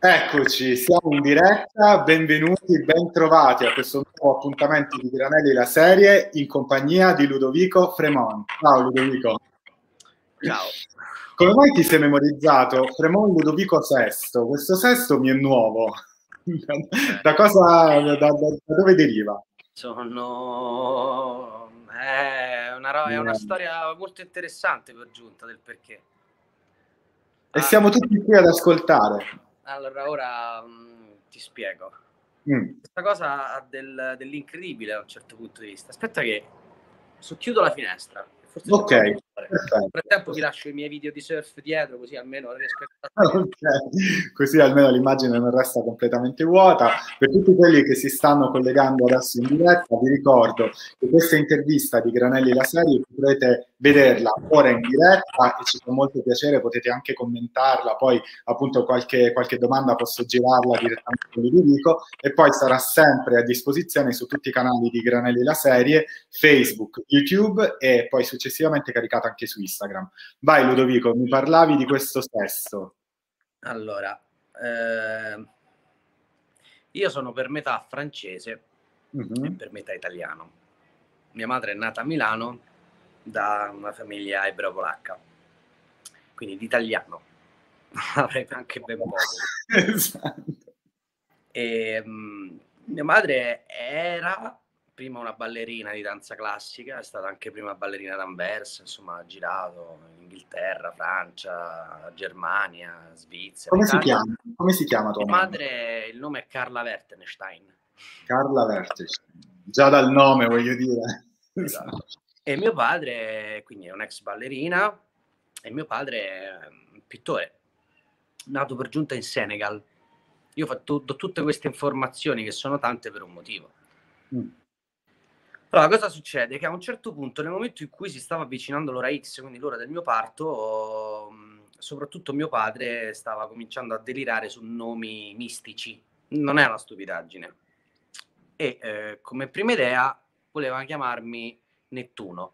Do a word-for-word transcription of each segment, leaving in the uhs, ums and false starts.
Eccoci, siamo in diretta, benvenuti, bentrovati a questo nuovo appuntamento di Granelli la serie in compagnia di Ludovico Fremon. Ciao Ludovico. Ciao. Come mai ti sei memorizzato Fremon Ludovico sesto? Questo sesto mi è nuovo. Da cosa, da, da, da dove deriva? Sono... È una, è una storia molto interessante per giunta del perché. E ah, siamo tutti qui ad ascoltare. Allora, ora mh, ti spiego. Mm. Questa cosa ha del, dell'incredibile da un certo punto di vista. Aspetta che chiudo la finestra. Forse ok. Nel frattempo vi lascio i miei video di surf dietro, così almeno riesco a... Okay. Così almeno l'immagine non resta completamente vuota. Per tutti quelli che si stanno collegando adesso in diretta, vi ricordo che questa intervista di Granelli la serie potrete vederla ora in diretta e ci fa molto piacere, potete anche commentarla, poi appunto qualche, qualche domanda posso girarla direttamente con Ludovico, e poi sarà sempre a disposizione su tutti i canali di Granelli la serie, Facebook, YouTube, e poi successivamente caricata anche su Instagram. Vai Ludovico, mi parlavi di questo sesto. Allora, eh, io sono per metà francese mm-hmm. e per metà italiano. Mia madre è nata a Milano da una famiglia ebreo-polacca, quindi di italiano avrei anche ben poco. Esatto. E, um, mia madre era prima una ballerina di danza classica, è stata anche prima ballerina d'Anversa, insomma ha girato in Inghilterra, Francia, Germania, Svizzera. Come Italia. si chiama? Come si chiama tua mia madre? madre? Il nome è Carla Wertenstein. Carla Wertenstein, già dal nome voglio dire. Esatto. E mio padre, quindi è un'ex ballerina, e mio padre è un pittore, nato per giunta in Senegal. Io ho fatto do tutte queste informazioni, che sono tante, per un motivo. Mm. Allora, cosa succede? Che a un certo punto, nel momento in cui si stava avvicinando l'ora X, quindi l'ora del mio parto, soprattutto mio padre stava cominciando a delirare su nomi mistici. Non è una stupidaggine. E eh, come prima idea voleva chiamarmi Nettuno,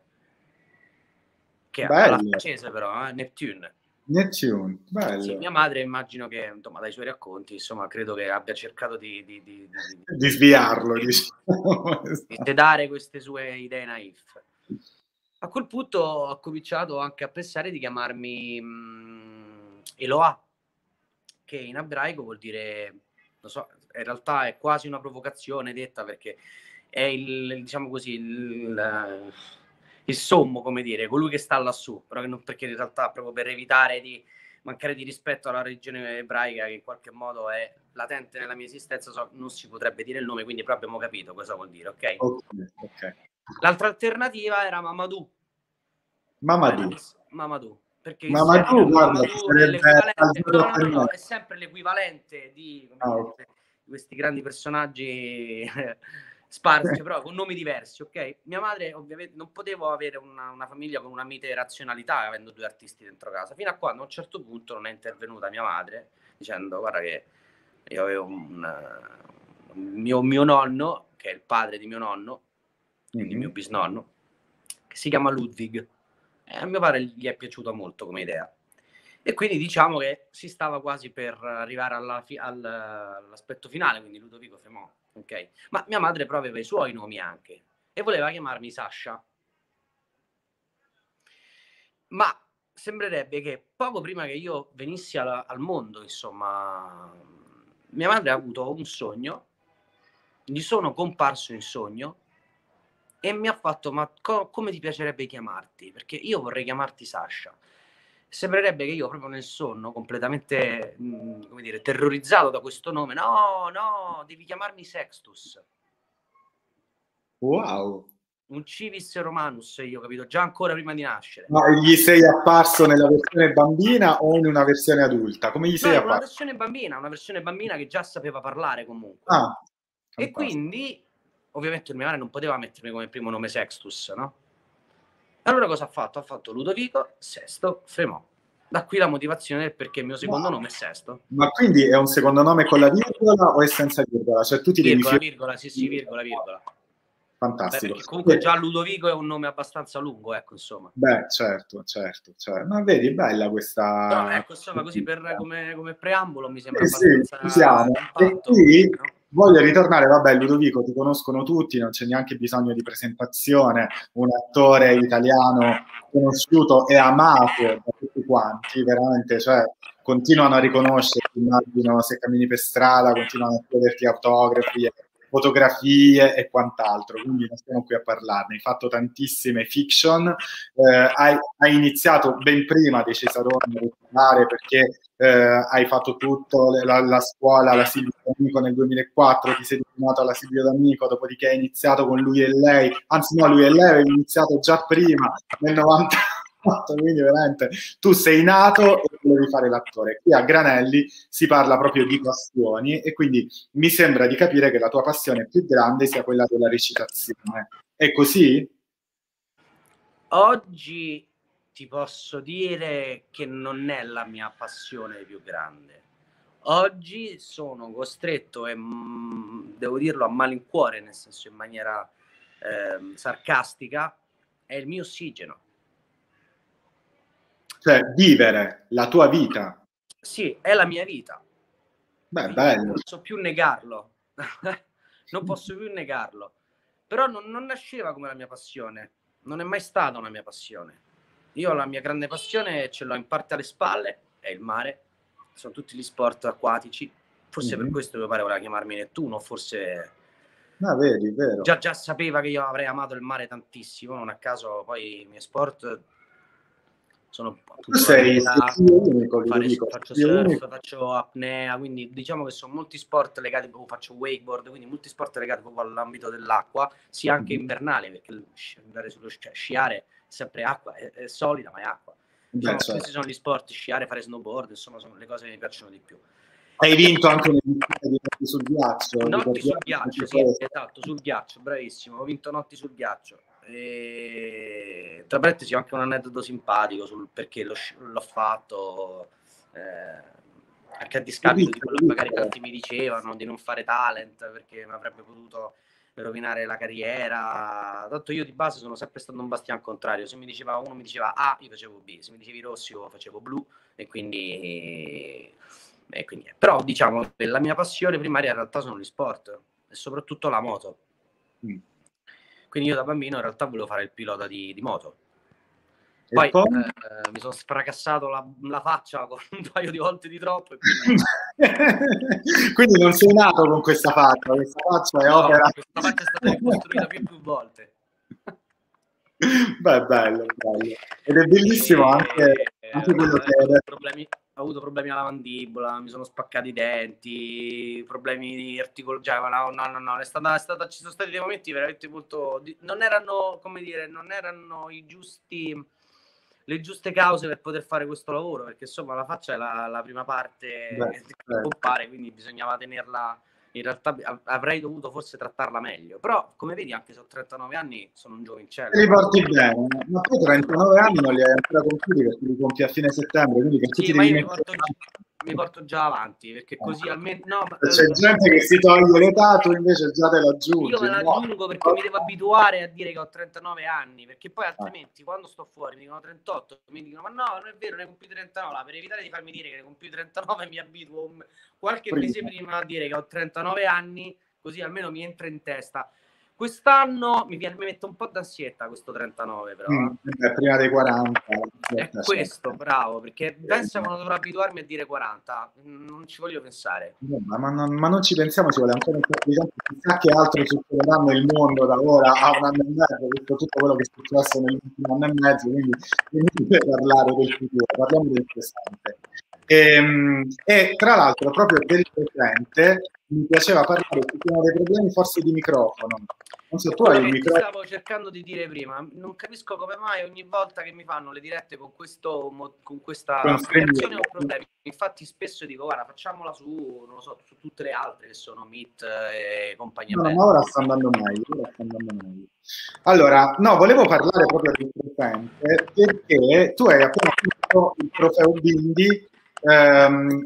che è alla francese però, eh? Neptune. Neptune, bello. Sì, mia madre, immagino che, insomma, dai suoi racconti, insomma, credo che abbia cercato di... Di, di, di, di sviarlo, diciamo. Di sedare queste sue idee naif. A quel punto ho cominciato anche a pensare di chiamarmi mh, Eloah, che in ebraico vuol dire, non so, in realtà è quasi una provocazione detta, perché è il, diciamo così, il, il sommo, come dire, colui che sta lassù, però che non, perché in realtà proprio per evitare di mancare di rispetto alla religione ebraica, che in qualche modo è latente nella mia esistenza, so, non si potrebbe dire il nome, quindi però abbiamo capito cosa vuol dire, ok? Okay, okay. L'altra alternativa era Mamadou. Mamadou. Mamadou. Perché Mamadou, guarda, Mamadou è l'equivalente, no, no, no, no, è sempre l'equivalente di, come oh. dire, di questi grandi personaggi sparsi, però con nomi diversi, ok? Mia madre, ovviamente, non potevo avere una, una famiglia con una mite razionalità, avendo due artisti dentro casa, fino a quando a un certo punto non è intervenuta mia madre dicendo: guarda che io avevo un, un mio, mio nonno, che è il padre di mio nonno, quindi mm-hmm. mio bisnonno, che si chiama Ludwig. E a mio padre gli è piaciuta molto come idea. E quindi diciamo che si stava quasi per arrivare alla fi- al, all'aspetto finale, quindi Ludovico Fremon, ok? Ma mia madre però aveva i suoi nomi anche e voleva chiamarmi Sasha. Ma sembrerebbe che poco prima che io venissi al, al mondo, insomma, mia madre ha avuto un sogno, gli sono comparso in sogno e mi ha fatto: ma co- come ti piacerebbe chiamarti? Perché io vorrei chiamarti Sasha. Sembrerebbe che io proprio nel sonno, completamente, mh, come dire, terrorizzato da questo nome, no, no, devi chiamarmi Sextus. Wow. Un civis romanus, io ho capito, già ancora prima di nascere. Ma gli sei apparso nella versione bambina o in una versione adulta? Come gli sei no, apparso? Una versione bambina, una versione bambina che già sapeva parlare comunque. Ah, e quindi, ovviamente, mia madre non poteva mettermi come primo nome Sextus, no? Allora cosa ha fatto? Ha fatto Ludovico Sesto Fremon. Da qui la motivazione del perché il mio secondo no. nome è Sesto. Ma quindi è un secondo nome con la virgola o è senza virgola? Cioè tu ti virgola, devi... virgola, sì, sì, virgola, virgola. fantastico. Beh, comunque già Ludovico è un nome abbastanza lungo, ecco, insomma. Beh, certo, certo, certo. Ma vedi, bella questa... Però ecco, insomma, così per, come, come preambolo mi sembra eh sì, abbastanza siamo. E compatto, qui no? voglio ritornare, vabbè, Ludovico, ti conoscono tutti, non c'è neanche bisogno di presentazione, un attore italiano conosciuto e amato da tutti quanti, veramente, cioè, continuano a riconoscerti, immagino, se cammini per strada, continuano a chiederti autografi, fotografie e quant'altro, quindi non stiamo qui a parlarne. Hai fatto tantissime fiction, eh, hai, hai iniziato ben prima dei Cesaroni a recitare, perché eh, hai fatto tutto, la, la scuola, la Silvio D'Amico nel duemilaquattro, ti sei diplomato alla Silvio D'Amico, dopodiché hai iniziato con Lui e Lei, anzi no, Lui e Lei avevi iniziato già prima, nel novantotto, quindi veramente tu sei nato e volevi fare l'attore. Qui a Granelli si parla proprio di passioni e quindi mi sembra di capire che la tua passione più grande sia quella della recitazione. È così? Oggi ti posso dire che non è la mia passione più grande. Oggi sono costretto, e mh, devo dirlo a malincuore, nel senso in maniera eh, sarcastica, è il mio ossigeno. Cioè, vivere la tua vita. Sì, è la mia vita. Beh, bello. Non posso più negarlo. Non posso più negarlo. Però non, non nasceva come la mia passione. Non è mai stata una mia passione. Io la mia grande passione ce l'ho in parte alle spalle, è il mare. Sono tutti gli sport acquatici. Forse mm-hmm. per questo mio padre voleva chiamarmi Nettuno, forse... Ah, vedi, vero. Già, già sapeva che io avrei amato il mare tantissimo, non a caso poi i miei sport sono appunto tu sei, vela, sei unico, fare, dico, faccio sei surf, unico. faccio apnea, quindi diciamo che sono molti sport legati, proprio faccio wakeboard, quindi molti sport legati proprio all'ambito dell'acqua, sia anche mm-hmm. invernale, perché andare sullo sci- cioè, sciare è sempre acqua, è, è solida ma è acqua. Diciamo, Beh, certo. Questi sono gli sport, sciare, fare snowboard, insomma sono le cose che mi piacciono di più. Hai vinto anche le notti sul ghiaccio. Notti sul ghiaccio, sì, esatto, sul ghiaccio, bravissimo. Ho vinto notti sul ghiaccio. E... tra parentesi ho anche un aneddoto simpatico sul perché l'ho, l'ho fatto, eh, anche a discapito di quello che magari tanti mi dicevano, di non fare talent, perché mi avrebbe potuto rovinare la carriera. Tanto io di base sono sempre stato un bastian contrario. Se mi diceva uno mi diceva A, io facevo B. Se mi dicevi rossi io facevo blu. E quindi... E quindi, però diciamo che la mia passione primaria in realtà sono gli sport e soprattutto la moto. Mm. Quindi io da bambino in realtà volevo fare il pilota di, di moto. Poi, poi? Eh, mi sono spracassato la, la faccia con un paio di volte di troppo. E quindi... quindi non sei nato con questa faccia, questa faccia è no, opera. Questa faccia è stata ricostruita più e più volte. Beh, bello, bello. Ed è bellissimo e, anche, eh, anche quello che ho, problemi, ho avuto problemi alla mandibola, mi sono spaccati i denti, problemi di articolazione, cioè, no, no, no, no, è stata, è stata, ci sono stati dei momenti veramente molto, non erano, come dire, non erano i giusti, le giuste cause per poter fare questo lavoro, perché insomma la faccia è la, la prima parte Beh, che eh. compare, quindi bisognava tenerla. In realtà avrei dovuto forse trattarla meglio, però come vedi anche se ho trentanove anni sono un giovincello. Te li porti bene, ma poi trentanove anni non li hai ancora compiuti perché li compi a fine settembre, quindi che sì, ma io mi porto, mi porto già avanti, perché eh. così almeno... No, ma, c'è eh, gente che si toglie l'età, tu invece già te l'aggiungi. Io me l'aggiungo no? perché mi devo abituare a dire che ho trentanove anni, perché poi altrimenti ah. quando sto fuori mi dicono trentotto, mi dicono ma no, non è vero, ne compi trentanove, per evitare di farmi dire che ne compi trentanove mi abituo qualche prima. mese prima a dire che ho trentanove anni, così almeno mi entra in testa. Quest'anno mi, mi metto un po' d'ansietta questo trentanove, però. Mm, eh, prima dei quaranta. È questo, bravo, perché pensa quando dovrò abituarmi a dire quaranta, non ci voglio pensare. No, ma, ma, non, ma non ci pensiamo, ci vuole ancora un po' di tempo, chissà che altro succederà nel mondo da ora a un anno e mezzo, visto tutto quello che è successo nell'ultimo anno e mezzo, quindi non deve parlare del futuro, parliamo del presente. E, e tra l'altro proprio del presente mi piaceva parlare ci sono dei problemi forse di microfono. Non so, tu hai il microfono. Stavo cercando di dire prima, non capisco come mai ogni volta che mi fanno le dirette con questo con questa applicazione ho problemi. Infatti spesso dico guarda facciamola su non lo so su tutte le altre che sono Meet e compagnia. No, ma ora sta andando meglio, ora sta andando meglio. Allora, no, volevo parlare proprio del presente perché tu hai appena finito il trofeo Bindi. Ehm,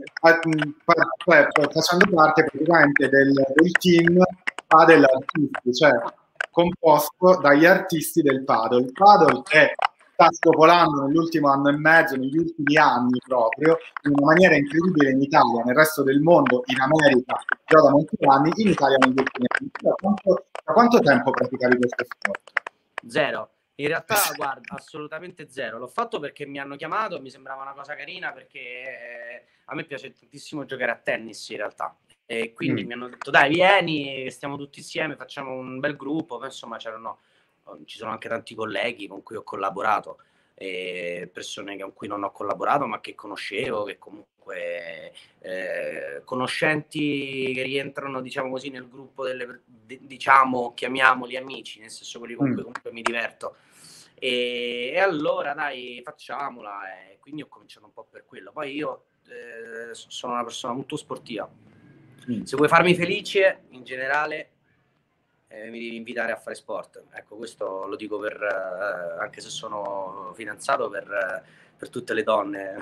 facendo parte praticamente del, del team Padel Artisti, cioè composto dagli artisti del paddle. Il paddle che sta spopolando nell'ultimo anno e mezzo, negli ultimi anni proprio, in una maniera incredibile in Italia, nel resto del mondo, in America già da molti anni, in Italia negli ultimi anni. Da quanto, da quanto tempo praticavi questo sport? Zero. In realtà, guarda, assolutamente zero. L'ho fatto perché mi hanno chiamato, mi sembrava una cosa carina, perché eh, a me piace tantissimo giocare a tennis in realtà. E quindi mm. mi hanno detto, dai, vieni, stiamo tutti insieme, facciamo un bel gruppo. Poi, insomma, c'erano, ci sono anche tanti colleghi con cui ho collaborato, e persone con cui non ho collaborato, ma che conoscevo, che comunque eh, conoscenti che rientrano, diciamo così, nel gruppo delle, diciamo, chiamiamoli amici, nel senso quelli con cui comunque mi diverto. E, e allora dai, facciamola, e quindi ho cominciato un po' per quello. Poi io eh, sono una persona molto sportiva, se vuoi farmi felice in generale eh, mi devi invitare a fare sport. Ecco, questo lo dico per eh, anche se sono fidanzato, per, per tutte le donne.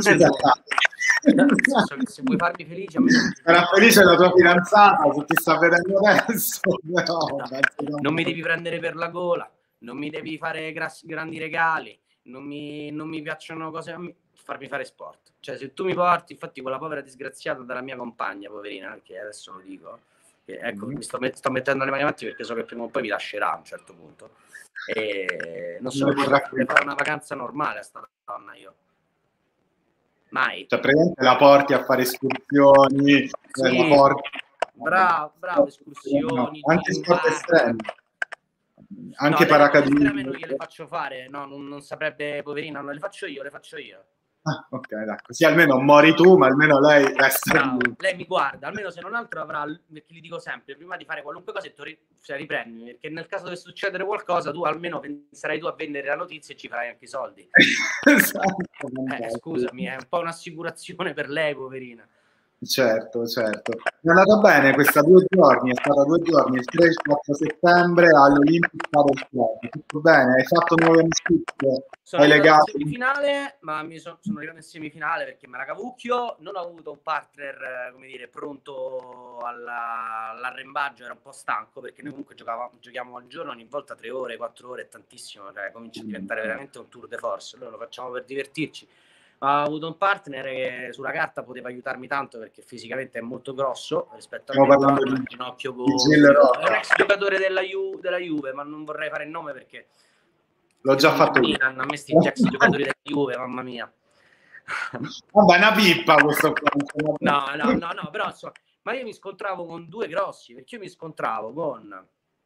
Se vuoi farmi felice, a me sarà felice la tua fidanzata se ti sta vedendo adesso. No, no, non mi devi prendere per la gola, non mi devi fare grassi, grandi regali, non mi, non mi piacciono cose a me, farmi fare sport. Cioè, se tu mi porti, infatti, quella povera disgraziata della mia compagna, poverina, che adesso lo dico, che, ecco, mm-hmm. mi sto, met- sto mettendo le mani avanti perché so che prima o poi mi lascerà a un certo punto. E non so, riuscito a fare una vacanza normale a sta donna io. Mai. Cioè, praticamente la porti a fare escursioni, sì, la porti... bravo, bravo, escursioni, no, anche sport estremi, anche no, paracadute. Non gliele faccio fare, no, non, non saprebbe, poverina, non le faccio io, le faccio io. Ah, ok, dai, così almeno mori tu, ma almeno lei resta bravo, lei mi guarda, almeno se non altro avrà, perché gli dico sempre, prima di fare qualunque cosa, tu ri, cioè, riprendi, perché nel caso dovesse succedere qualcosa, tu almeno penserai tu a vendere la notizia e ci farai anche i soldi. Esatto, eh, scusami, è un po' un'assicurazione per lei, poverina. Certo, certo. È andata bene questa due giorni, è stata due giorni, il tre e il quattro settembre all'Olympic Paddle Club. Tutto bene? Hai fatto nuove amicizie? Sono hai legato in semifinale, ma mi so, sono arrivato in semifinale perché me la cavucchio. Non ho avuto un partner, come dire, pronto alla, all'arrembaggio, era un po' stanco perché noi comunque giocavamo, giochiamo al giorno ogni volta tre ore, quattro ore, è tantissimo, cioè comincia a diventare veramente un tour de force. Noi lo facciamo per divertirci. Ma ho avuto un partner che sulla carta poteva aiutarmi tanto perché fisicamente è molto grosso rispetto a Stiamo me, parlando però di ginocchio gonfio. è un ex giocatore della, Ju, della Juve, ma non vorrei fare il nome perché l'ho già fatto io. Milan, a me sti ex giocatori della Juve, mamma mia. Vabbè, una pippa questo qua. No, no, no, no, però insomma, ma io mi scontravo con due grossi, perché io mi scontravo con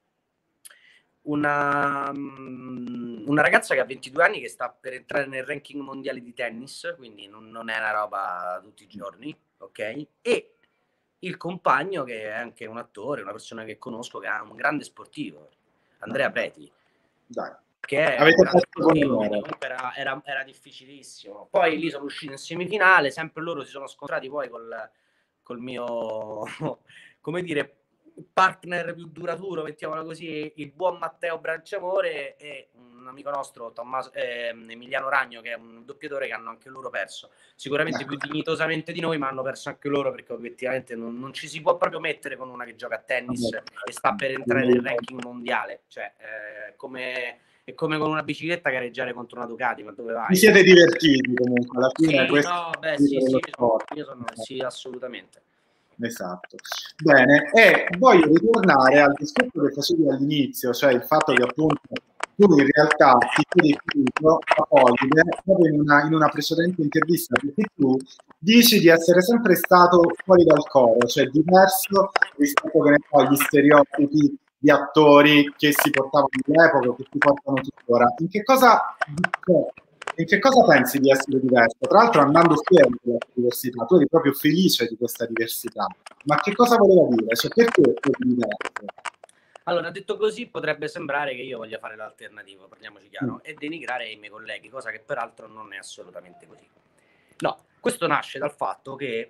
una, una ragazza che ha ventidue anni, che sta per entrare nel ranking mondiale di tennis, quindi non, non è una roba tutti i giorni, ok? E il compagno che è anche un attore, una persona che conosco, che è un grande sportivo, Andrea Preti. Dai. Che avete fatto sportivo, era, era, era difficilissimo. Poi lì sono uscito in semifinale, sempre loro si sono scontrati poi col, col mio, come dire, partner più duraturo, mettiamola così, il buon Matteo Branciamore e un amico nostro, Tommaso, eh, Emiliano Ragno, che è un doppiatore, che hanno anche loro perso. Sicuramente più dignitosamente di noi, ma hanno perso anche loro, perché obiettivamente non, non ci si può proprio mettere con una che gioca a tennis e sta per entrare nel ranking mondiale. Cioè, eh, come... è come con una bicicletta gareggiare contro una Ducati, ma dove vai? Vi siete divertiti comunque alla fine? Sì, no, beh, sì, sì, io sono, io sono, sì, assolutamente. Esatto. Bene, e voglio ritornare al discorso che facevi all'inizio, cioè il fatto che appunto tu in realtà ti sei definito apolide proprio in una, in una precedente intervista, perché tu dici di essere sempre stato fuori dal coro, cioè diverso rispetto agli stereotipi di attori che si portavano all'epoca, che si portano tuttora. In che cosa, in che cosa pensi di essere diverso? Tra l'altro, andando fiero della tua diversità, tu eri proprio felice di questa diversità. Ma che cosa voleva dire? Cioè, perché sei diverso? Allora, detto così, potrebbe sembrare che io voglia fare l'alternativo, parliamoci chiaro, mm. e denigrare i miei colleghi, cosa che peraltro non è assolutamente così. No, questo nasce dal fatto che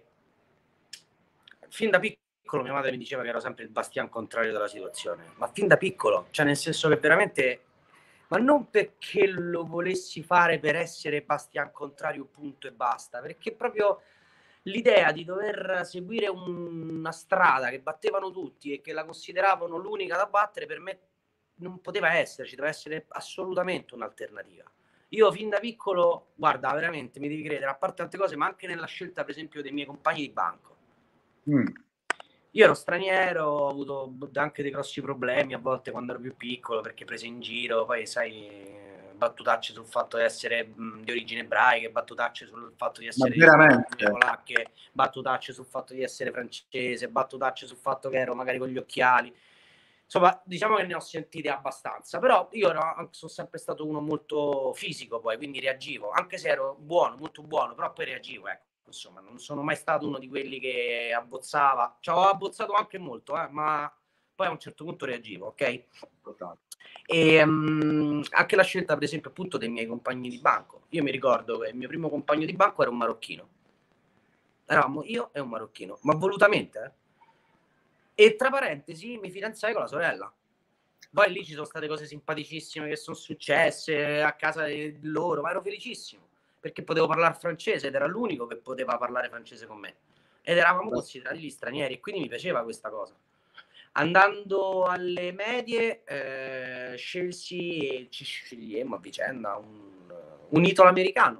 fin da piccolo mia madre mi diceva che ero sempre il bastian contrario della situazione, ma fin da piccolo, cioè nel senso che veramente, ma non perché lo volessi fare per essere bastian contrario punto e basta, perché proprio l'idea di dover seguire un, una strada che battevano tutti e che la consideravano l'unica da battere, per me non poteva essere, ci deve essere assolutamente un'alternativa. Io fin da piccolo, guarda, veramente mi devi credere, a parte tante cose, ma anche nella scelta, per esempio, dei miei compagni di banco. Mm. Io ero straniero, ho avuto anche dei grossi problemi a volte quando ero più piccolo, perché prese in giro, poi sai, battutacce sul fatto di essere mh, di origine ebraica, battutacce sul fatto di essere di polacche, battutacce sul fatto di essere francese, battutacce sul fatto che ero magari con gli occhiali. Insomma, diciamo che ne ho sentite abbastanza, però io ero, sono sempre stato uno molto fisico poi, quindi reagivo, anche se ero buono, molto buono, però poi reagivo, ecco. Insomma, non sono mai stato uno di quelli che abbozzava, cioè ho abbozzato anche molto, eh, ma poi a un certo punto reagivo, ok? E um, anche la scelta, per esempio, appunto dei miei compagni di banco. Io mi ricordo che il mio primo compagno di banco era un marocchino. Eravamo io e un marocchino, ma volutamente, eh? E tra parentesi mi fidanzai con la sorella. Poi lì ci sono state cose simpaticissime che sono successe a casa di loro, ma ero felicissimo perché potevo parlare francese ed era l'unico che poteva parlare francese con me. Ed eravamo considerati gli stranieri e quindi mi piaceva questa cosa. Andando alle medie eh, scelsi e ci scegliemmo a vicenda un, un italo-americano,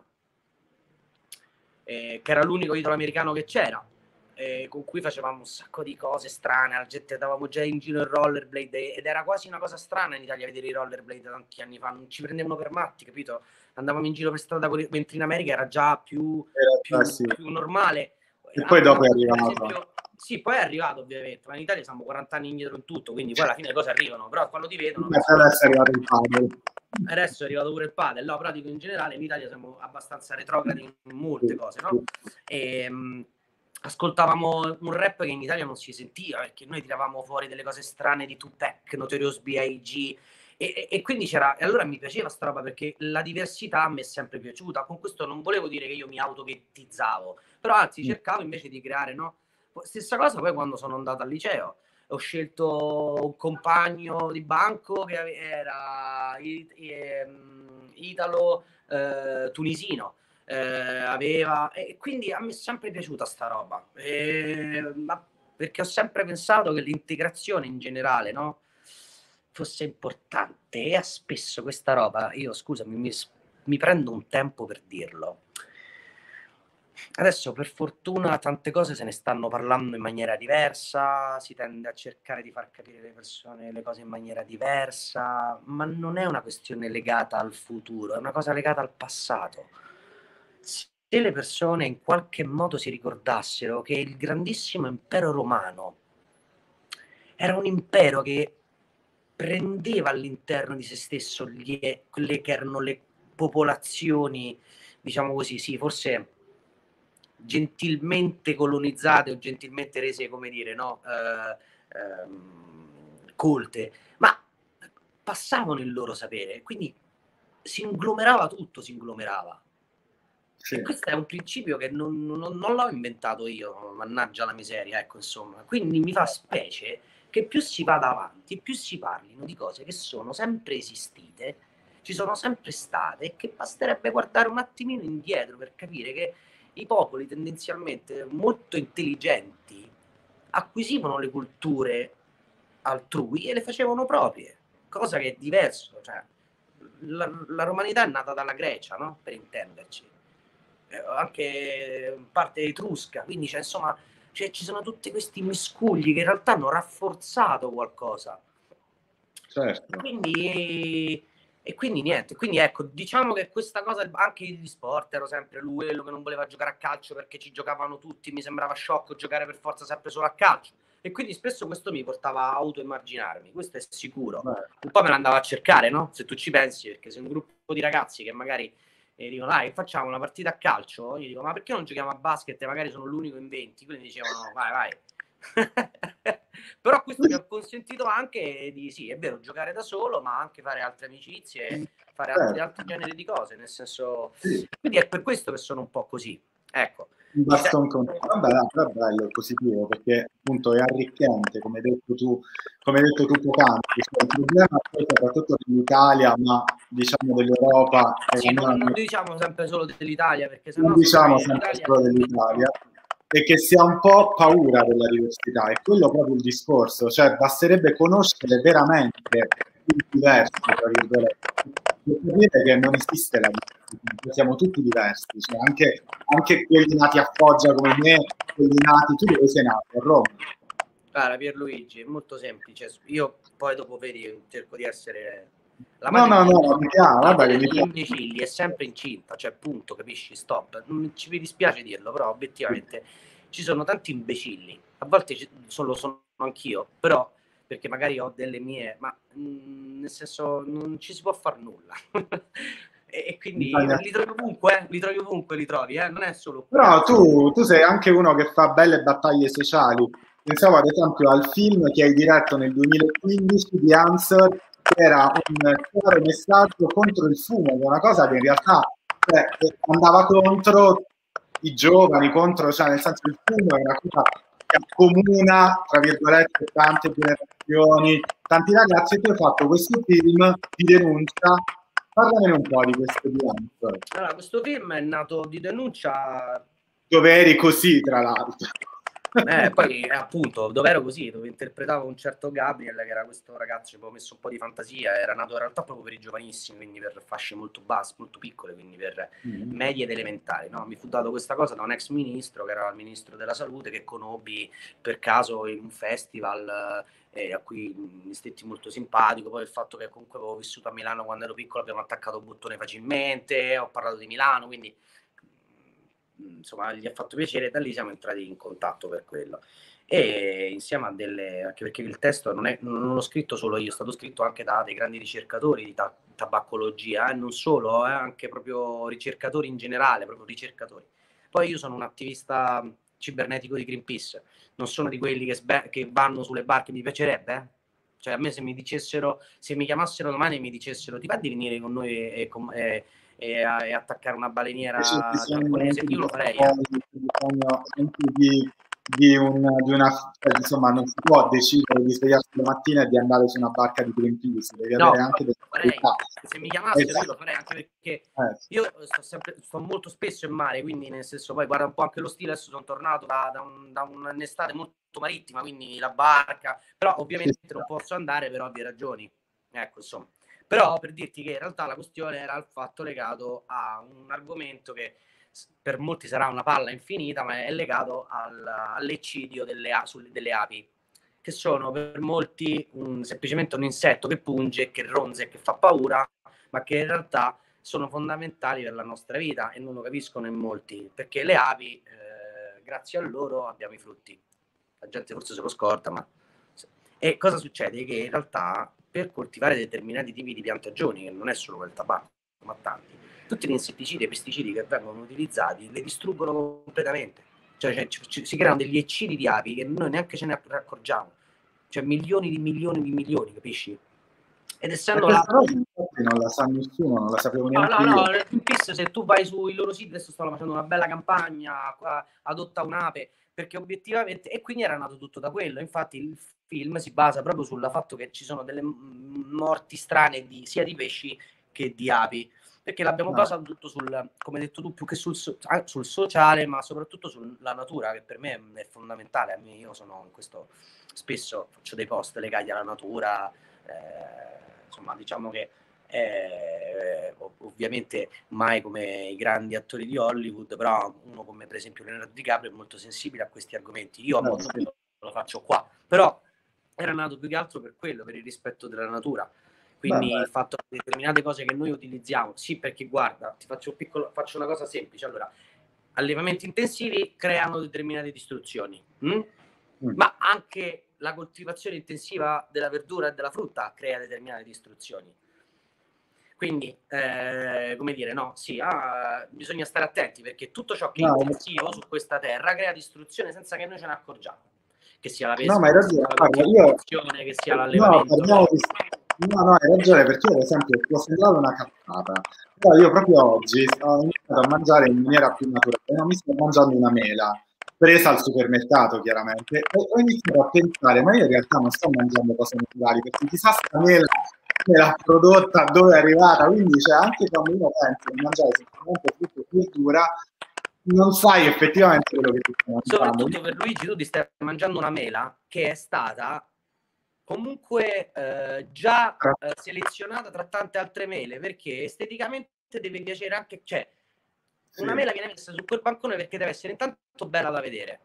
eh, che era l'unico italo-americano che c'era. Eh, con cui facevamo un sacco di cose strane, la gente andavamo già in giro in rollerblade ed era quasi una cosa strana in Italia vedere i rollerblade tanti anni fa, non ci prendevano per matti, capito? Andavamo in giro per strada, mentre in America era già più, era, più, sì. più normale. E poi dopo è arrivato. Esempio, sì, poi è arrivato ovviamente, ma in Italia siamo quaranta anni indietro in tutto, quindi poi alla fine le cose arrivano, però quando ti vedono... Adesso è arrivato il padel. Adesso è arrivato pure il padel, no, però dico in generale in Italia siamo abbastanza retrogradi in molte sì, cose, no? Sì. E, um, ascoltavamo un rap che in Italia non si sentiva perché noi tiravamo fuori delle cose strane di Tupac, Notorious B I G e, e, e quindi c'era, e allora mi piaceva sta roba perché la diversità mi è sempre piaciuta. Con questo non volevo dire che io mi autoghettizzavo, però anzi cercavo invece di creare, no? Stessa cosa poi quando sono andato al liceo, ho scelto un compagno di banco che era italo eh, tunisino. Eh, aveva e quindi a me è sempre piaciuta sta roba eh, ma perché ho sempre pensato che l'integrazione in generale, no, fosse importante e spesso questa roba, io scusami mi, mi prendo un tempo per dirlo. Adesso per fortuna tante cose se ne stanno parlando in maniera diversa, si tende a cercare di far capire le persone le cose in maniera diversa, ma non è una questione legata al futuro, è una cosa legata al passato. Se le persone in qualche modo si ricordassero che il grandissimo impero romano era un impero che prendeva all'interno di se stesso gli, quelle che erano le popolazioni, diciamo così, sì, forse gentilmente colonizzate o gentilmente rese, come dire, no, eh, ehm, colte, ma passavano il loro sapere, quindi si inglomerava tutto, si inglomerava. Sì. E questo è un principio che non, non, non l'ho inventato io, mannaggia la miseria, ecco, insomma. Quindi mi fa specie che più si vada avanti, più si parlino di cose che sono sempre esistite, ci sono sempre state, e che basterebbe guardare un attimino indietro per capire che i popoli tendenzialmente molto intelligenti acquisivano le culture altrui e le facevano proprie, cosa che è diverso. Cioè, la, la romanità è nata dalla Grecia, no? Per intenderci. Anche parte etrusca, quindi cioè, insomma cioè, ci sono tutti questi miscugli che in realtà hanno rafforzato qualcosa. Certo. Quindi, e quindi niente, quindi ecco, diciamo che questa cosa, anche gli sport, ero sempre lui quello che non voleva giocare a calcio perché ci giocavano tutti, mi sembrava sciocco giocare per forza sempre solo a calcio, e quindi spesso questo mi portava a autoemarginarmi, questo è sicuro. Un po' me l'andava a cercare, no? Se tu ci pensi, perché se un gruppo di ragazzi che magari e dicono dai facciamo una partita a calcio, io dico ma perché non giochiamo a basket, magari sono l'unico in venti, quindi dicevano vai vai. Però questo mi ha consentito anche di, sì è vero, giocare da solo, ma anche fare altre amicizie, fare altri, altri generi di cose, nel senso, quindi è per questo che sono un po' così, ecco. Baston con... Vabbè, è bello, è positivo, perché appunto è arricchente, come hai detto tu, come hai detto tu poc'anzi. Cioè, il problema è soprattutto dell'Italia, ma diciamo dell'Europa. Sì, non, non diciamo sempre solo dell'Italia, perché se non no diciamo sempre solo dell'Italia, è che si ha un po' paura della diversità, è quello proprio il discorso, cioè basterebbe conoscere veramente diversi, tra virgolette. Per dire che non esiste la diversità, siamo tutti diversi, cioè anche, anche quelli nati a Foggia come me, quelli nati, tu dove sei nato? A Roma? Guarda, Pierluigi, è molto semplice. Io poi dopo vedi, cerco di essere la No, madre no, degli, no, mi chiama, la vabbè, madre che mi degli chiama. imbecilli è sempre incinta, cioè punto, capisci? Stop. Non ci mi dispiace dirlo, però obiettivamente ci sono tanti imbecilli. A volte ci, solo sono anch'io, però perché magari ho delle mie, ma mh, nel senso non ci si può far nulla. e, e quindi Bisogna... li trovi ovunque, eh? li trovi ovunque, li trovi, eh? Non è solo qui. Però tu, tu sei anche uno che fa belle battaglie sociali. Pensavo ad esempio al film che hai diretto nel duemilaquindici di Answer, che era un chiaro messaggio contro il fumo, che è una cosa che in realtà cioè, andava contro i giovani, contro, cioè nel senso il fumo è una cosa che accomuna, tra virgolette, tante generazioni, tanti ragazzi. E tu hai fatto questo film di denuncia. Parlamene un po' di questo di Answer. Allora, questo film è nato di denuncia. Dove eri così, tra l'altro. Eh, poi eh, appunto, dove ero così, dove interpretavo un certo Gabriel, che era questo ragazzo, ci avevo messo un po' di fantasia, era nato in realtà proprio per i giovanissimi, quindi per fasce molto basse, molto piccole, quindi per mm. medie ed elementari, no? Mi fu dato questa cosa da un ex ministro, che era il ministro della salute, che conobbi per caso in un festival eh, a cui mi stetti molto simpatico. Poi il fatto che comunque avevo vissuto a Milano quando ero piccolo, abbiamo attaccato un bottone facilmente, ho parlato di Milano, quindi insomma gli ha fatto piacere, e da lì siamo entrati in contatto per quello. E insieme a delle, anche perché il testo non, è, non l'ho scritto solo io, è stato scritto anche da dei grandi ricercatori di ta- tabaccologia, eh, non solo, eh, anche proprio ricercatori in generale, proprio ricercatori. Poi io sono un attivista cibernetico di Greenpeace, non sono di quelli che, sbe- che vanno sulle barche, mi piacerebbe, eh? Cioè a me se mi dicessero, se mi chiamassero domani e mi dicessero ti va di venire con noi e, e, e E, e attaccare una baleniera giapponese, io lo farei. Eh. Bisogno di, di, un, di una, cioè, insomma, non si può decidere di svegliarsi la mattina e di andare su una barca di Greenpeace, devi no, avere anche delle qualità. Se mi chiamassero esatto. io lo farei, anche perché eh. io sto, sempre, sto molto spesso in mare, quindi nel senso, poi guarda un po' anche lo stile, adesso sono tornato da, da, un, da un'estate molto marittima, quindi la barca, però ovviamente sì, non posso andare per ovvie ragioni, ecco insomma. Però per dirti che in realtà la questione era il fatto legato a un argomento che per molti sarà una palla infinita, ma è legato al, all'eccidio delle, delle api, che sono per molti un, semplicemente un insetto che punge, che ronza e che fa paura, ma che in realtà sono fondamentali per la nostra vita e non lo capiscono in molti, perché le api, eh, grazie a loro abbiamo i frutti. La gente forse se lo scorda, ma... E cosa succede? Che in realtà per coltivare determinati tipi di piantagioni, che non è solo il tabacco, ma tanti, tutti gli insetticidi e i pesticidi che vengono utilizzati le distruggono completamente. Cioè, cioè c- c- si creano degli eccidi di api che noi neanche ce ne accorgiamo. Cioè milioni di milioni di milioni, capisci? Ed essendo la... non la sa nessuno, non la sapevo neanche no, no, io. No, Greenpeace, se tu vai sui loro siti, adesso stanno facendo una bella campagna, qua, adotta un'ape, perché obiettivamente, e quindi era nato tutto da quello. Infatti il film si basa proprio sul fatto che ci sono delle morti strane di, sia di pesci che di api, perché l'abbiamo no. basato tutto sul, come hai detto tu, più che sul, sul sociale, ma soprattutto sulla natura, che per me è fondamentale. A me, io sono in questo, spesso faccio dei post legati alla natura, eh, insomma diciamo che eh, ovviamente mai come i grandi attori di Hollywood, però uno come per esempio Leonardo DiCaprio è molto sensibile a questi argomenti. Io a modo mio lo faccio qua, però era nato più che altro per quello, per il rispetto della natura. Quindi Vabbè. il fatto che determinate cose che noi utilizziamo, sì, perché guarda, ti faccio un piccolo, faccio una cosa semplice. Allora, allevamenti intensivi creano determinate distruzioni, hm? mm. ma anche la coltivazione intensiva della verdura e della frutta crea determinate distruzioni. Quindi, eh, come dire, no, sì, ah, bisogna stare attenti, perché tutto ciò che è no, intensivo su questa terra crea distruzione senza che noi ce ne accorgiamo. Che sia la pesca, no, ma hai ragione, io... che sia l'allevamento. No, no, no, hai ragione, perché io ad esempio può sembrare una cazzata, però io proprio oggi ho iniziato a mangiare in maniera più naturale, no, mi sto mangiando una mela, presa al supermercato chiaramente, e ho iniziato a pensare, ma io in realtà non sto mangiando cose naturali, perché chissà sta mela me l'ha prodotta, dove è arrivata, quindi cioè, anche quando uno pensa di mangiare semplicemente frutta e verdura, non sai effettivamente quello che ti stai mangiando. Soprattutto per Luigi, tu ti stai mangiando una mela che è stata comunque eh, già eh, selezionata tra tante altre mele, perché esteticamente deve piacere anche, cioè una Sì. mela viene messa su quel bancone perché deve essere intanto bella da vedere.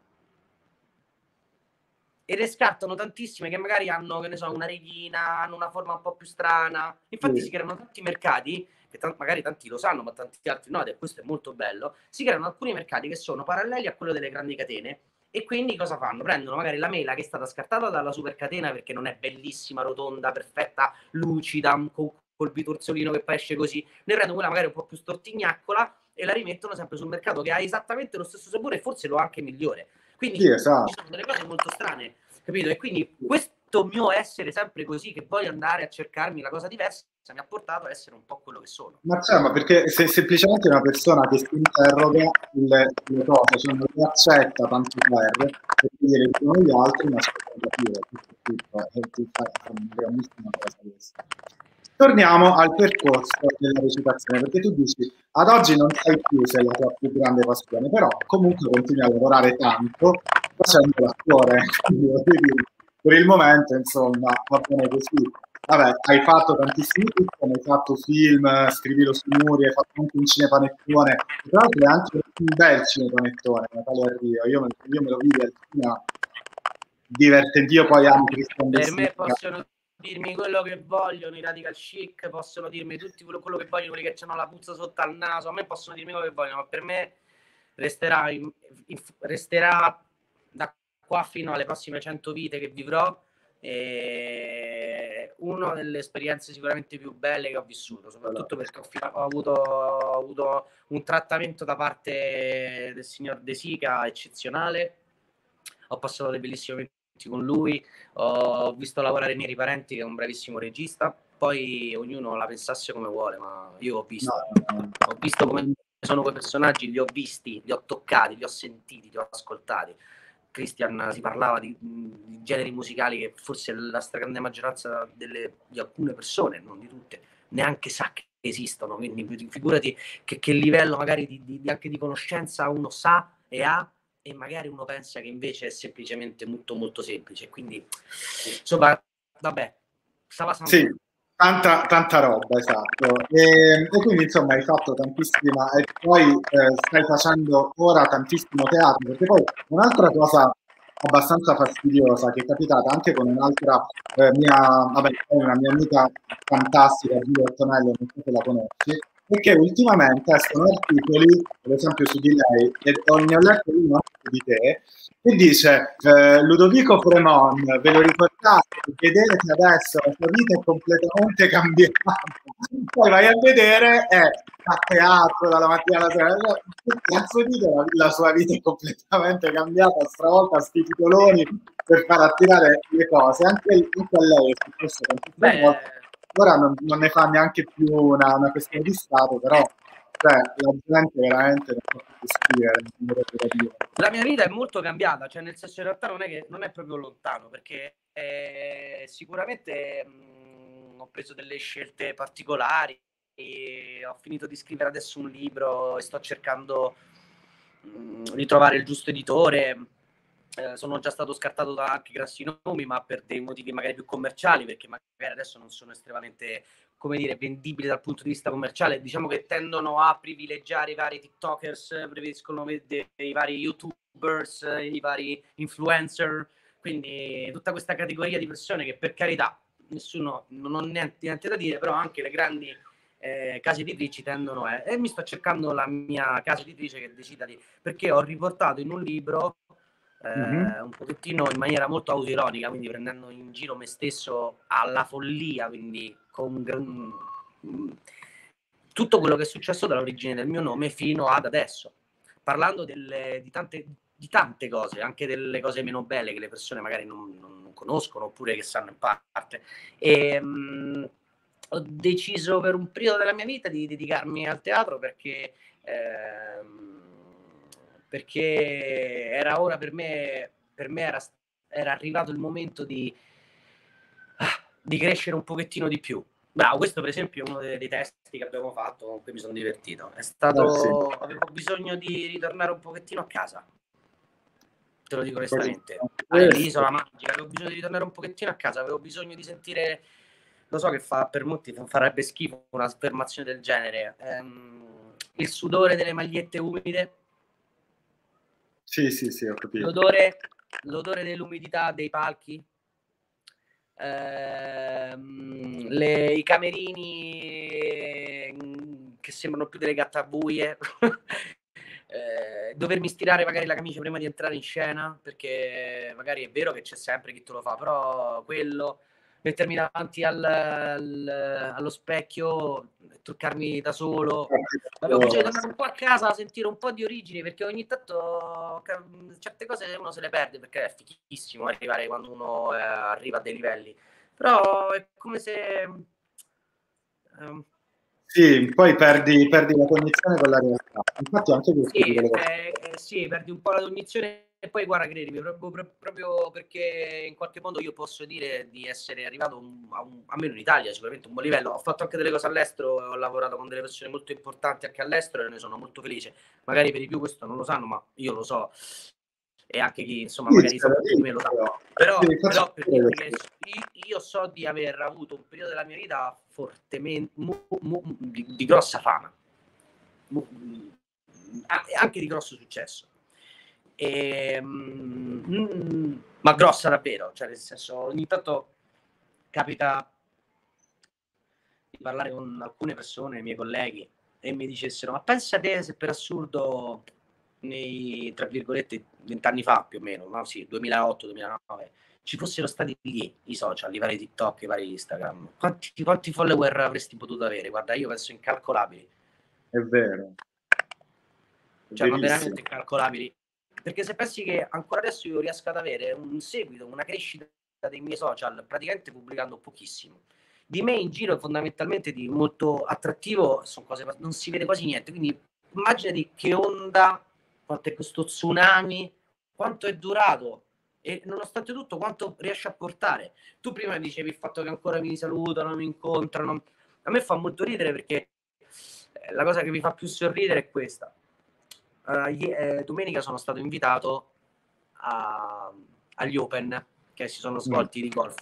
E ne scartano tantissime che magari hanno, che ne so, una righina, hanno una forma un po' più strana. Infatti Sì. si creano tanti mercati, che t- magari tanti lo sanno, ma tanti altri no, e questo è molto bello. Si creano alcuni mercati che sono paralleli a quello delle grandi catene. E quindi cosa fanno? Prendono magari la mela che è stata scartata dalla super catena perché non è bellissima, rotonda, perfetta, lucida, con, col bitorzolino che poi esce così. Ne prendono quella magari un po' più stortignaccola e la rimettono sempre sul mercato che ha esattamente lo stesso sapore e forse lo ha anche migliore. Quindi Sì, ci esatto. sono delle cose molto strane, capito? E quindi questo mio essere sempre così, che voglio andare a cercarmi la cosa diversa, mi ha portato a essere un po' quello che sono. Ma cioè, ma perché se semplicemente una persona che si interroga sulle, sulle cose, cioè non le accetta tanto per, perché gliele dicono gli altri, ma aspetta di capire, tutto, tutto, è, è una grandissima cosa questa. Torniamo al percorso della recitazione, perché tu dici, ad oggi non sai più se è la tua più grande passione, però comunque continui a lavorare tanto facendo l'attore, quindi per il momento, insomma, va bene così. Vabbè, hai fatto tantissimi film, hai fatto film, Scrivilo su muri, hai fatto anche un cinepanettone, tra l'altro è anche un bel cinepanettone, Natale a Rio, io, io me lo vidi al cinema, divertente, io poi amo Christian De Per me Sica. possono dirmi quello che vogliono i radical chic, possono dirmi tutti quello, quello che vogliono, quelli che hanno la puzza sotto al naso, a me possono dirmi quello che vogliono, ma per me resterà, in, in, resterà da qua fino alle prossime cento vite che vivrò e una delle esperienze sicuramente più belle che ho vissuto, soprattutto perché ho, ho, avuto, ho avuto un trattamento da parte del signor De Sica eccezionale, ho passato dei bellissimi momenti con lui, ho visto lavorare Neri Parenti che è un bravissimo regista, poi ognuno la pensasse come vuole, ma io ho visto, No, no, ho visto come sono quei personaggi, li ho visti, li ho toccati, li ho sentiti, li ho ascoltati. Christian si parlava di, di generi musicali che forse la stragrande maggioranza delle, di alcune persone, non di tutte, neanche sa che esistono, quindi figurati che, che livello magari di, di, anche di conoscenza uno sa e ha, e magari uno pensa che invece è semplicemente molto molto semplice, quindi insomma vabbè, stava sì, tanta, tanta roba, esatto. E, e quindi insomma hai fatto tantissima e poi eh, stai facendo ora tantissimo teatro, perché poi un'altra cosa abbastanza fastidiosa che è capitata anche con un'altra eh, mia, vabbè, una mia amica fantastica, Giulia Ottonello, non so se la conosci, perché ultimamente escono articoli, per esempio su di lei, e ne ho letto uno di te, che dice eh, Ludovico Fremon, ve lo ricordate? Vedete adesso la sua vita è completamente cambiata. Poi vai a vedere, è a teatro dalla mattina alla sera. Cazzo dite, la, la sua vita è completamente cambiata, stravolta sti titoloni per far attirare le cose. Anche, anche a lei è successo tantissime volte. Ora non, non ne fa neanche più una, una questione di Stato, però cioè, la gente veramente non può più scrivere. La mia vita è molto cambiata, cioè nel senso in realtà non è che non è proprio lontano, perché eh, sicuramente mh, ho preso delle scelte particolari e ho finito di scrivere adesso un libro e sto cercando mh, di trovare il giusto editore. Eh, sono già stato scartato da anche grossi nomi, ma per dei motivi magari più commerciali, perché magari adesso non sono estremamente, come dire, vendibili dal punto di vista commerciale. Diciamo che tendono a privilegiare i vari TikTokers, preferiscono vedere i vari YouTubers, i vari influencer, quindi tutta questa categoria di persone che per carità nessuno, non ho niente, niente da dire, però anche le grandi eh, case editrici tendono a... E mi sto cercando la mia casa editrice che decida di... perché ho riportato in un libro eh, mm-hmm. un pochettino in maniera molto autoironica, quindi prendendo in giro me stesso alla follia, quindi con gran... tutto quello che è successo dall'origine del mio nome fino ad adesso, parlando delle, di, tante, di tante cose, anche delle cose meno belle che le persone magari non, non conoscono oppure che sanno in parte. E, mh, ho deciso per un periodo della mia vita di dedicarmi al teatro perché ehm, perché era ora per me, per me era, era arrivato il momento di, di crescere un pochettino di più. Bravo, questo per esempio è uno dei, dei testi che abbiamo fatto con cui mi sono divertito. È stato, eh sì. Avevo bisogno di ritornare un pochettino a casa. Te lo dico onestamente. all'isola magica, avevo bisogno di ritornare un pochettino a casa, avevo bisogno di sentire, lo so che fa per molti farebbe schifo una affermazione del genere, ehm, il sudore delle magliette umide. Sì, sì, sì, ho capito. L'odore, l'odore dell'umidità dei palchi, ehm, le, i camerini che sembrano più delle gattabuie, eh, dovermi stirare magari la camicia prima di entrare in scena, perché magari è vero che c'è sempre chi te lo fa, però quello, mettermi davanti al, al, allo specchio, truccarmi da solo. Avevo bisogno di andare un po' a casa a sentire un po' di origini, perché ogni tanto certe cose uno se le perde, perché è fichissimo arrivare quando uno eh, arriva a dei livelli, però è come se um, sì, poi perdi, perdi la connessione con la realtà. Infatti anche questo sì, eh, eh, sì, perdi un po' la cognizione. E poi guarda, credimi, proprio, proprio perché in qualche modo io posso dire di essere arrivato un, a un, almeno in Italia sicuramente un buon livello. Ho fatto anche delle cose all'estero, ho lavorato con delle persone molto importanti anche all'estero e ne sono molto felice. Magari per di più questo non lo sanno, ma io lo so, e anche chi insomma sì, magari sa sì, di me lo sa. Però, sì, però per dirti che io so di aver avuto un periodo della mia vita fortemente mu, mu, di, di grossa fama, mu, anche di grosso successo. E, mm, ma grossa davvero, cioè nel senso, ogni tanto capita di parlare con alcune persone, miei colleghi, e mi dicessero: ma pensa te se per assurdo nei, tra virgolette, vent'anni fa più o meno, no? Sì, duemilaotto duemilanove, ci fossero stati lì i social, i vari TikTok, i vari Instagram, quanti, quanti follower avresti potuto avere? Guarda, io penso incalcolabili. È vero. È Cioè, ma verissimo. veramente incalcolabili. Perché se pensi che ancora adesso io riesco ad avere un seguito, una crescita dei miei social, praticamente pubblicando pochissimo. Di me in giro fondamentalmente di molto attrattivo sono cose, non si vede quasi niente. Quindi immaginati che onda, quanto è questo tsunami, quanto è durato e nonostante tutto quanto riesce a portare. Tu prima dicevi il fatto che ancora mi salutano, mi incontrano. A me fa molto ridere perché la cosa che mi fa più sorridere è questa. Uh, eh, domenica sono stato invitato a, agli Open che si sono svolti mm. di golf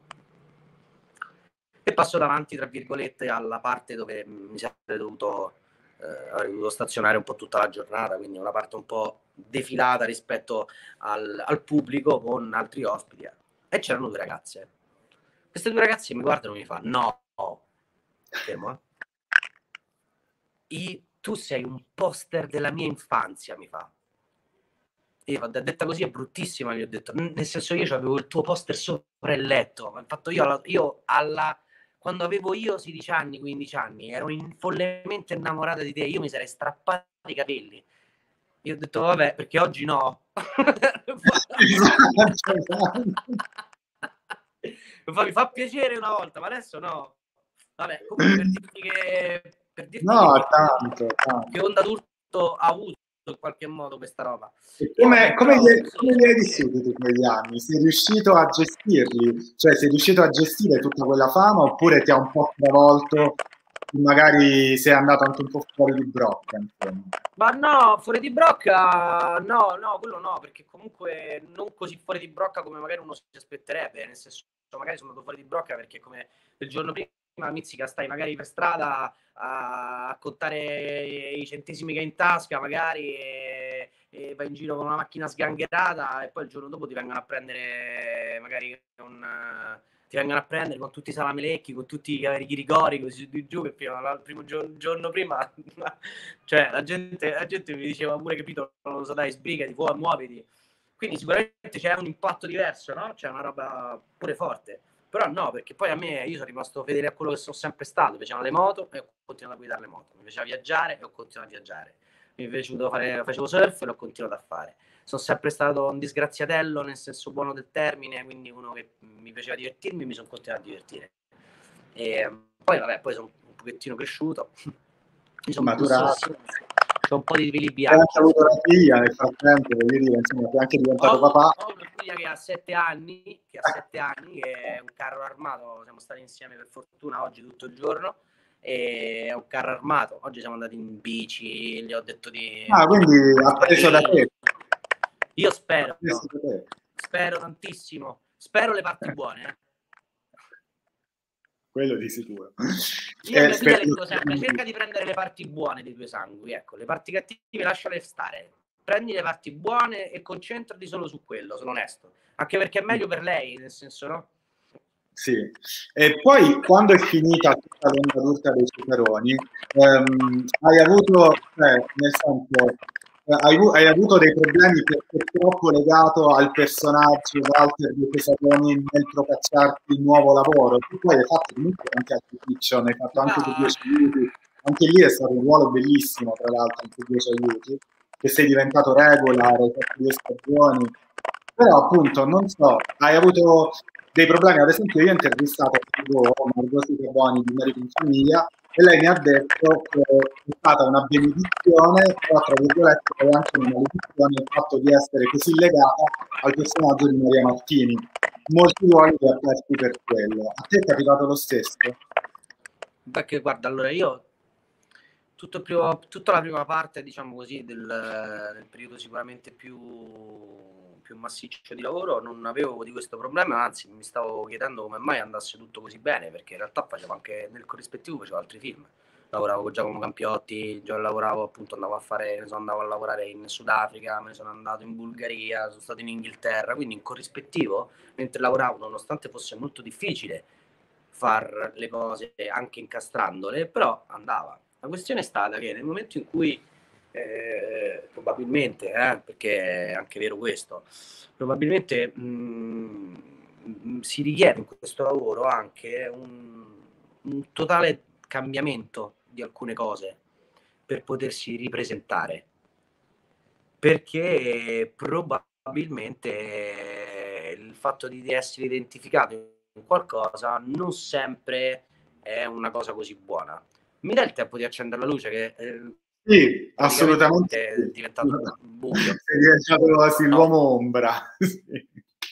e passo davanti, tra virgolette, alla parte dove mi sarei dovuto, eh, avrei dovuto stazionare un po' tutta la giornata, quindi una parte un po' defilata rispetto al, al pubblico con altri ospiti, e c'erano due ragazze. Queste due ragazze mi guardano e mi fanno: no, fermo, eh. I, tu sei un poster della mia infanzia, mi fa. Io, detta così è bruttissima, gli ho detto, nel senso, io avevo il tuo poster sopra il letto, ma fatto io, io alla, quando avevo io sedici anni, quindici anni, ero follemente innamorata di te, io mi sarei strappato i capelli. Io ho detto vabbè, perché oggi no. Mi fa piacere una volta, ma adesso no. Vabbè, comunque per dirti che, per dirti no, che, tanto, tanto. che onda d'urto ha avuto in qualche modo questa roba. Come, come, li, come li hai vissuti tu quegli anni? Sei riuscito a gestirli? Cioè sei riuscito a gestire tutta quella fama oppure ti ha un po' travolto, magari sei andato anche un po' fuori di brocca, insomma? Ma no, fuori di brocca no, no, quello no, perché comunque non così fuori di brocca come magari uno si aspetterebbe, nel senso, magari sono andato fuori di brocca perché come il giorno prima mizzica stai magari per strada a, a contare i centesimi che hai in tasca magari e, e vai in giro con una macchina sgangherata e poi il giorno dopo ti vengono a prendere magari un, ti vengono a prendere con tutti i salamelecchi, con tutti i rigori così di giù, che fino al primo giorno, giorno prima cioè la gente, la gente mi diceva pure, capito, non lo so, dai, sbrigati, muoviti. Quindi sicuramente c'è un impatto diverso, no? C'è una roba pure forte. Però no, perché poi a me, io sono rimasto fedele a quello che sono sempre stato. Mi piacevano le moto e ho continuato a guidare le moto. Mi piaceva viaggiare e ho continuato a viaggiare. Mi piaceva fare, facevo surf e l'ho continuato a fare. Sono sempre stato un disgraziatello nel senso buono del termine, quindi uno che mi piaceva divertirmi e mi sono continuato a divertire. E poi vabbè, poi sono un pochettino cresciuto. Mi sono maturato. C'è un po' di peli bianchi. Hai anche avuto una figlia nel frattempo, voglio dire, insomma, sei anche diventato ho, papà. Ho una figlia che ha sette anni, che ha sette anni, che è un carro armato, siamo stati insieme per fortuna oggi tutto il giorno, e è un carro armato. Oggi siamo andati in bici, gli ho detto di... Ah, quindi ha preso da te. Io spero. spero tantissimo, spero le parti buone. Eh. Quello di sicuro. Io eh, mia figlia le dico sempre, cerca di prendere le parti buone dei tuoi sangui, ecco, le parti cattive lasciale stare, prendi le parti buone e concentrati solo su quello, sono onesto, anche perché è meglio per lei, nel senso, no? Sì, e poi quando è finita tutta l'onda adulta dei Superoni, ehm, hai avuto, eh, nel senso, eh, hai, hai avuto dei problemi perché è troppo legato al personaggio Walter dei Cesaroni nel procacciarti il nuovo lavoro. Tu poi hai fatto comunque anche altri fiction, hai fatto anche ah. dieci aiuti, anche lì è stato un ruolo bellissimo, tra l'altro, anche dieci aiuti, che sei diventato regulare, hai fatto due stagioni, però appunto, non so, hai avuto dei problemi. Ad esempio io ho intervistato Margot Carboni di Marito in Famiglia e lei mi ha detto che è stata una benedizione, però tra virgolette è anche una maledizione il fatto di essere così legata al personaggio di Maria Martini. Molti ruoli li ha persi per quello. A te è capitato lo stesso? Perché guarda, allora io tutto primo, tutta la prima parte, diciamo così, del, del periodo sicuramente più, più massiccio di lavoro non avevo di questo problema, anzi mi stavo chiedendo come mai andasse tutto così bene, perché in realtà facevo anche nel corrispettivo facevo altri film, lavoravo con Giacomo Campiotti, già lavoravo appunto, andavo a fare, ne sono andavo a lavorare in Sudafrica, me ne sono andato in Bulgaria, sono stato in Inghilterra, quindi in corrispettivo mentre lavoravo, nonostante fosse molto difficile far le cose anche incastrandole, però andava. La questione è stata che nel momento in cui eh, probabilmente, eh, perché è anche vero questo, probabilmente mh, si richiede in questo lavoro anche un, un totale cambiamento di alcune cose per potersi ripresentare, perché probabilmente il fatto di essere identificato in qualcosa non sempre è una cosa così buona. Mi dai il tempo di accendere la luce che eh, sì, assolutamente è diventato buio. È diventato quasi no. L'uomo ombra. Sì.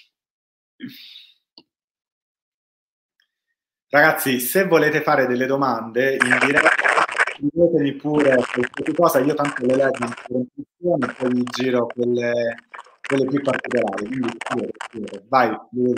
Ragazzi, se volete fare delle domande in diretta, scrivetemi pure qualsiasi cosa, io tanto le leggo in trascrizione e poi vi giro quelle, quelle più particolari. Quindi scrivete, scrivete. Vai,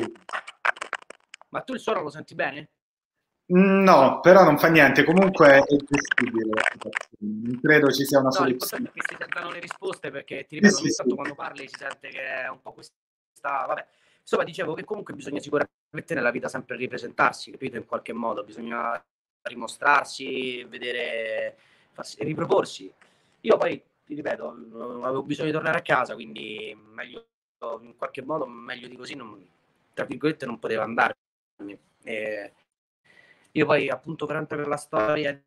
ma tu il suono lo senti bene? No, però non fa niente, comunque è gestibile la situazione, non credo ci sia una no, soluzione. L'importante è che si sentano le risposte, perché ti ripeto, sì, ogni sì, tanto sì. quando parli si sente che è un po' questa, vabbè. Insomma, dicevo che comunque bisogna sicuramente nella vita sempre ripresentarsi, capito, in qualche modo, bisogna rimostrarsi, vedere, farsi, riproporsi. Io poi, ti ripeto, avevo bisogno di tornare a casa, quindi meglio, in qualche modo, meglio di così, non, tra virgolette, non poteva andarmi. E io poi, appunto, per per la storia,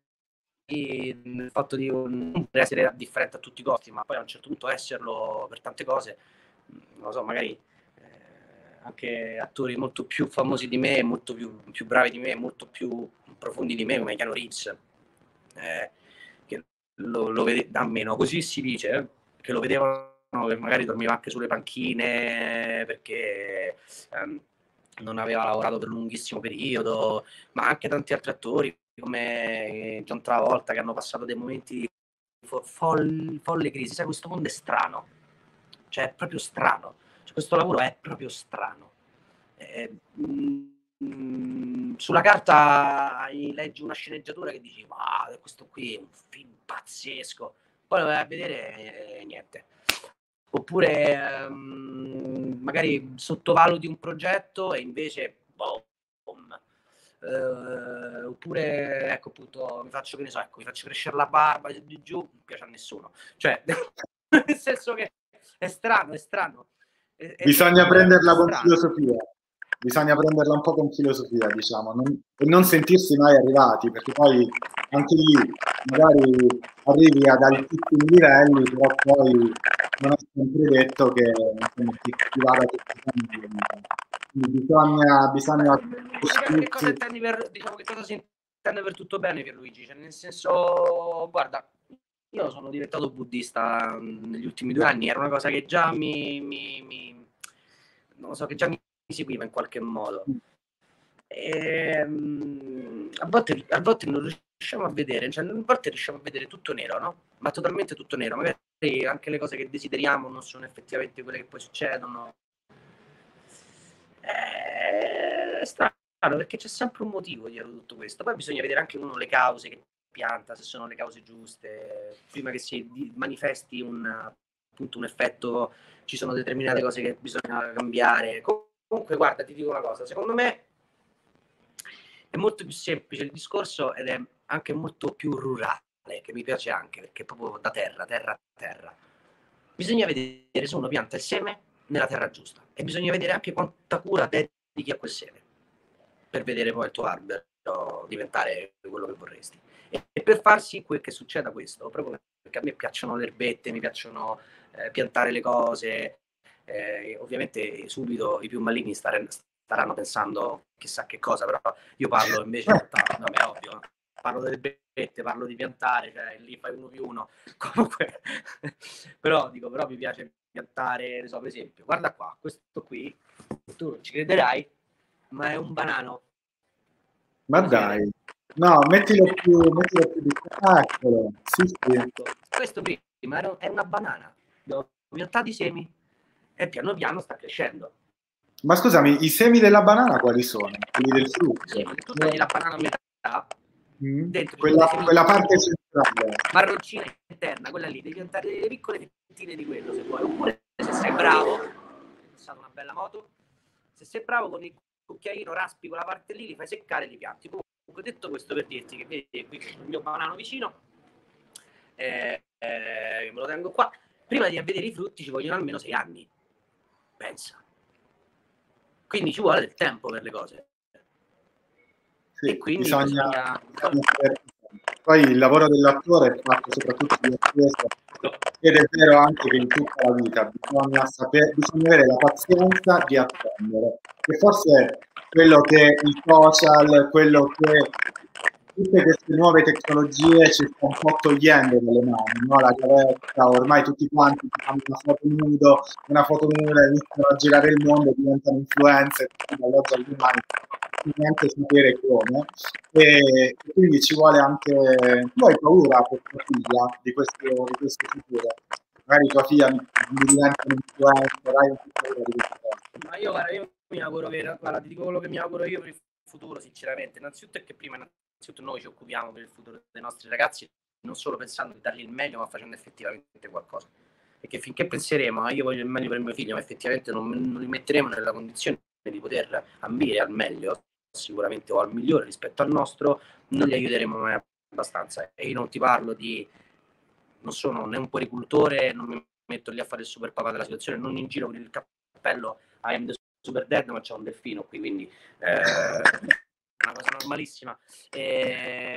il fatto di non essere differente a tutti i costi, ma poi a un certo punto esserlo per tante cose, non lo so, magari eh, anche attori molto più famosi di me, molto più, più bravi di me, molto più profondi di me, come Keanu Reeves, eh, che lo, lo vede, almeno così si dice, eh, che lo vedevano che magari dormiva anche sulle panchine perché ehm, non aveva lavorato per un lunghissimo periodo, ma anche tanti altri attori come John Travolta, che hanno passato dei momenti di fo- folle, folle crisi. Sai, questo mondo è strano, cioè è proprio strano, cioè, questo lavoro è proprio strano. Eh, mh, sulla carta leggi una sceneggiatura che dici ma questo qui è un film pazzesco, poi lo vai a vedere e eh, niente. Oppure um, magari sottovaluti un progetto e invece boom, boom. Uh, oppure ecco appunto mi faccio che ne so, ecco, mi faccio crescere la barba di giù, non piace a nessuno, cioè nel senso che è strano, è strano. È, Bisogna è prenderla con strano. filosofia, bisogna prenderla un po' con filosofia, diciamo, non, e non sentirsi mai arrivati, perché poi anche lì magari arrivi ad altissimi livelli, però poi non è sempre detto che insomma, ti, ti vada tutto bene. Quindi bisogna, bisogna che cosa intendi per, diciamo, che cosa si intende per tutto bene, Pierluigi? Cioè, nel senso, guarda, io sono diventato buddista negli ultimi due anni, era una cosa che già mi, mi, mi non lo so, che già mi seguiva in qualche modo. E, um, a, volte, a volte non riusciamo a vedere, cioè a volte riusciamo a vedere tutto nero, no? Ma totalmente tutto nero. Magari anche le cose che desideriamo non sono effettivamente quelle che poi succedono. strano perché c'è sempre un motivo dietro tutto questo. Poi bisogna vedere anche uno le cause che pianta, se sono le cause giuste, prima che si manifesti un, appunto, un effetto, ci sono determinate cose che bisogna cambiare. Comunque, guarda, ti dico una cosa, secondo me è molto più semplice il discorso ed è anche molto più rurale, che mi piace anche, perché è proprio da terra, terra, terra. Bisogna vedere se uno pianta il seme nella terra giusta e bisogna vedere anche quanta cura dedichi a quel seme per vedere poi il tuo albero diventare quello che vorresti. E, e per far sì che succeda questo, proprio perché a me piacciono le erbette, mi piacciono eh, piantare le cose, eh, ovviamente subito i più maligni stare, staranno pensando chissà che cosa, però io parlo invece, vabbè, ovvio, parlo delle erbette, parlo di piantare, cioè lì fai uno più uno, comunque, però dico, però mi piace piantare, ne so, per esempio, guarda qua, questo qui, tu non ci crederai, ma è un banano. Ma dai, no, mettilo più, mettilo più di eccolo. Sì, sì. Questo prima è una banana, ho piantato i semi e piano piano sta crescendo. Ma scusami, i semi della banana quali sono? Quelli del frutto? Sì, tu tagli la banana a metà, mm. dentro quella, quella parte centrale, marroncina interna, quella lì, devi piantare delle piccole fettine di quello se vuoi, oppure se sei bravo, è stata una bella moto, se sei bravo con il cucchiaino raspi quella parte lì, li fai seccare e li pianti. Comunque, detto questo, per dirti che vedi qui il mio banano vicino, eh, eh, me lo tengo qua, prima di vedere i frutti ci vogliono almeno sei anni, pensa, quindi ci vuole del tempo per le cose. sì, E quindi bisogna, bisogna... poi il lavoro dell'attore è fatto soprattutto di attesa, ed è vero anche che in tutta la vita bisogna sapere, bisogna avere la pazienza di attendere, che forse è quello che i social, quello che tutte queste nuove tecnologie ci sta un po' togliendo dalle mani, no? La gavetta, ormai tutti quanti fanno una foto nudo, una foto nuda, iniziano a girare il mondo, diventano influencer dall'oggi al domani, neanche sapere come, e quindi ci vuole anche, tu hai paura per tua figlia di questo, di questo futuro? Magari tua figlia diventa un influencer, hai un po' paura di questo? Ma io, guarda, io mi auguro per, guarda, ti dico quello che mi auguro io per il futuro, sinceramente. Innanzitutto è che prima innanzitutto noi ci occupiamo per il futuro dei nostri ragazzi, non solo pensando di dargli il meglio, ma facendo effettivamente qualcosa. Perché finché penseremo, ah, io voglio il meglio per mio figlio, ma effettivamente non, non li metteremo nella condizione di poter ambire al meglio, sicuramente, o al migliore rispetto al nostro, non li aiuteremo mai abbastanza. E io non ti parlo di... non sono né un puericultore, non mi metto lì a fare il super papà della situazione, non in giro con il cappello I am the super dead, ma c'è un delfino qui, quindi eh, una cosa normalissima. E,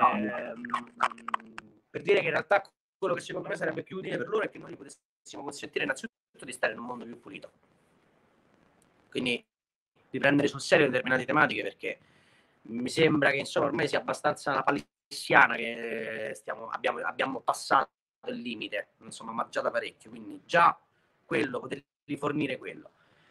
per dire che in realtà quello che secondo me sarebbe più utile per loro è che noi gli potessimo consentire innanzitutto di stare in un mondo più pulito, quindi di prendere sul serio determinate tematiche, perché mi sembra che insomma ormai sia abbastanza una palissiana che stiamo, abbiamo, abbiamo passato il limite, insomma, ma già da parecchio, quindi già quello, poter rifornire quello.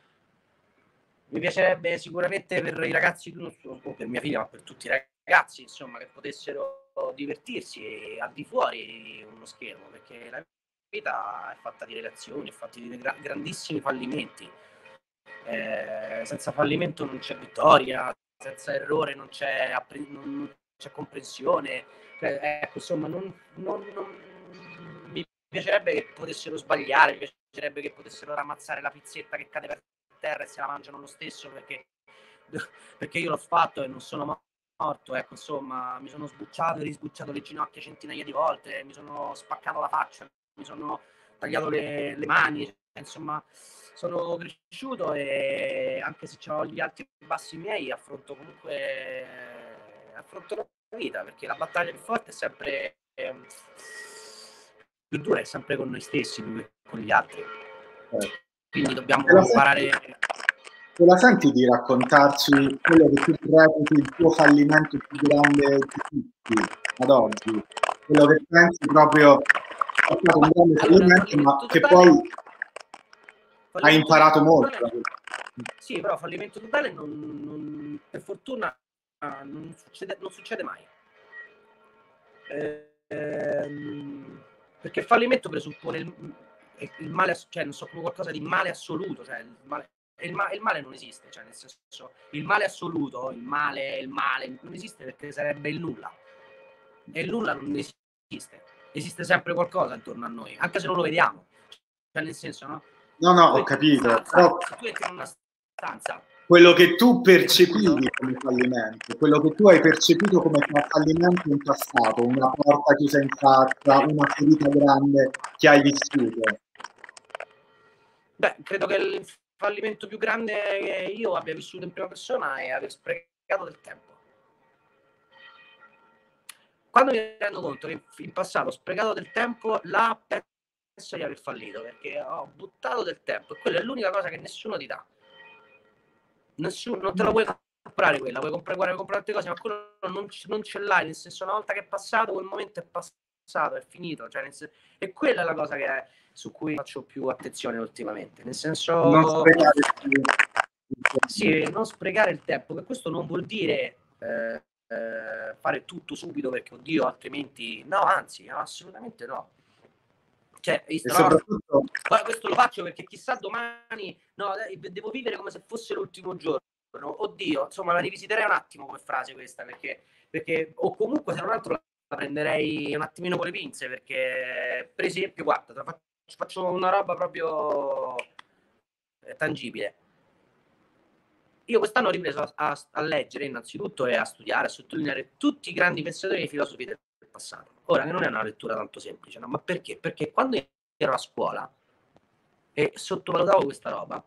Mi piacerebbe sicuramente per i ragazzi, o per mia figlia, ma per tutti i ragazzi, insomma, che potessero divertirsi al di fuori uno schermo, perché la vita è fatta di relazioni, è fatta di gra- grandissimi fallimenti. Eh, senza fallimento non c'è vittoria, senza errore non c'è, non c'è comprensione. Eh, ecco, insomma, non, non, non, mi piacerebbe che potessero sbagliare, mi piacerebbe che potessero ramazzare la pizzetta che cade per terra e se la mangiano lo stesso perché, perché io l'ho fatto e non sono morto. Ecco, insomma, mi sono sbucciato e risbucciato le ginocchia centinaia di volte, mi sono spaccato la faccia, mi sono tagliato le, le mani, insomma, sono cresciuto e anche se ho gli alti e bassi miei, affronto comunque affronto la vita, perché la battaglia più forte è sempre eh, più dura, è sempre con noi stessi, più che con gli altri. Eh. Quindi dobbiamo te la imparare. Senti, te la senti di raccontarci quello che tu reputi il tuo fallimento più grande di tutti ad oggi? Quello che pensi proprio è stato un grande fallimento, allora, ma che poi hai imparato molto. Totale, sì, però fallimento totale non, non, per fortuna non succede, non succede mai. Eh, ehm, perché il fallimento presuppone il, il male, cioè non so, come qualcosa di male assoluto, cioè il male il, ma- il male non esiste, cioè nel senso, il male assoluto, il male, il male non esiste perché sarebbe il nulla. E il nulla non esiste. Esiste sempre qualcosa intorno a noi, anche se non lo vediamo. Cioè nel senso, no? No, no, Tu ho entri in capito. una stanza, Però se tu entri in una stanza, quello che tu percepivi come fallimento, quello che tu hai percepito come fallimento in passato, una porta chiusa in faccia, una ferita grande che hai vissuto. beh, credo che il fallimento più grande che io abbia vissuto in prima persona è aver sprecato del tempo. Quando mi rendo conto che in passato ho sprecato del tempo, là penso di aver fallito, perché ho buttato del tempo e quella è l'unica cosa che nessuno ti dà. Nessuno, non te la puoi comprare quella, puoi comprare, puoi comprare altre cose, ma quello non, non ce l'hai, nel senso, una volta che è passato, quel momento è passato, è finito, cioè nel senso, e quella è la cosa che è, su cui faccio più attenzione ultimamente, nel senso... Non sprecare più. Sì, non sprecare il tempo, che questo non vuol dire eh, eh, fare tutto subito perché oddio, altrimenti no, anzi, no, assolutamente no. Cioè, E visto, soprattutto... no, guarda, questo lo faccio perché chissà domani, no, devo vivere come se fosse l'ultimo giorno. Oddio, insomma, la rivisiterei un attimo come frase questa, perché, perché o comunque se non altro la prenderei un attimino con le pinze, perché per esempio, guarda, faccio, faccio una roba proprio tangibile. Io quest'anno ho ripreso a, a, a leggere innanzitutto e a studiare, a sottolineare tutti i grandi pensatori e filosofi del passato. Ora, che non è una lettura tanto semplice, no? Ma perché? Perché quando ero a scuola e sottovalutavo questa roba,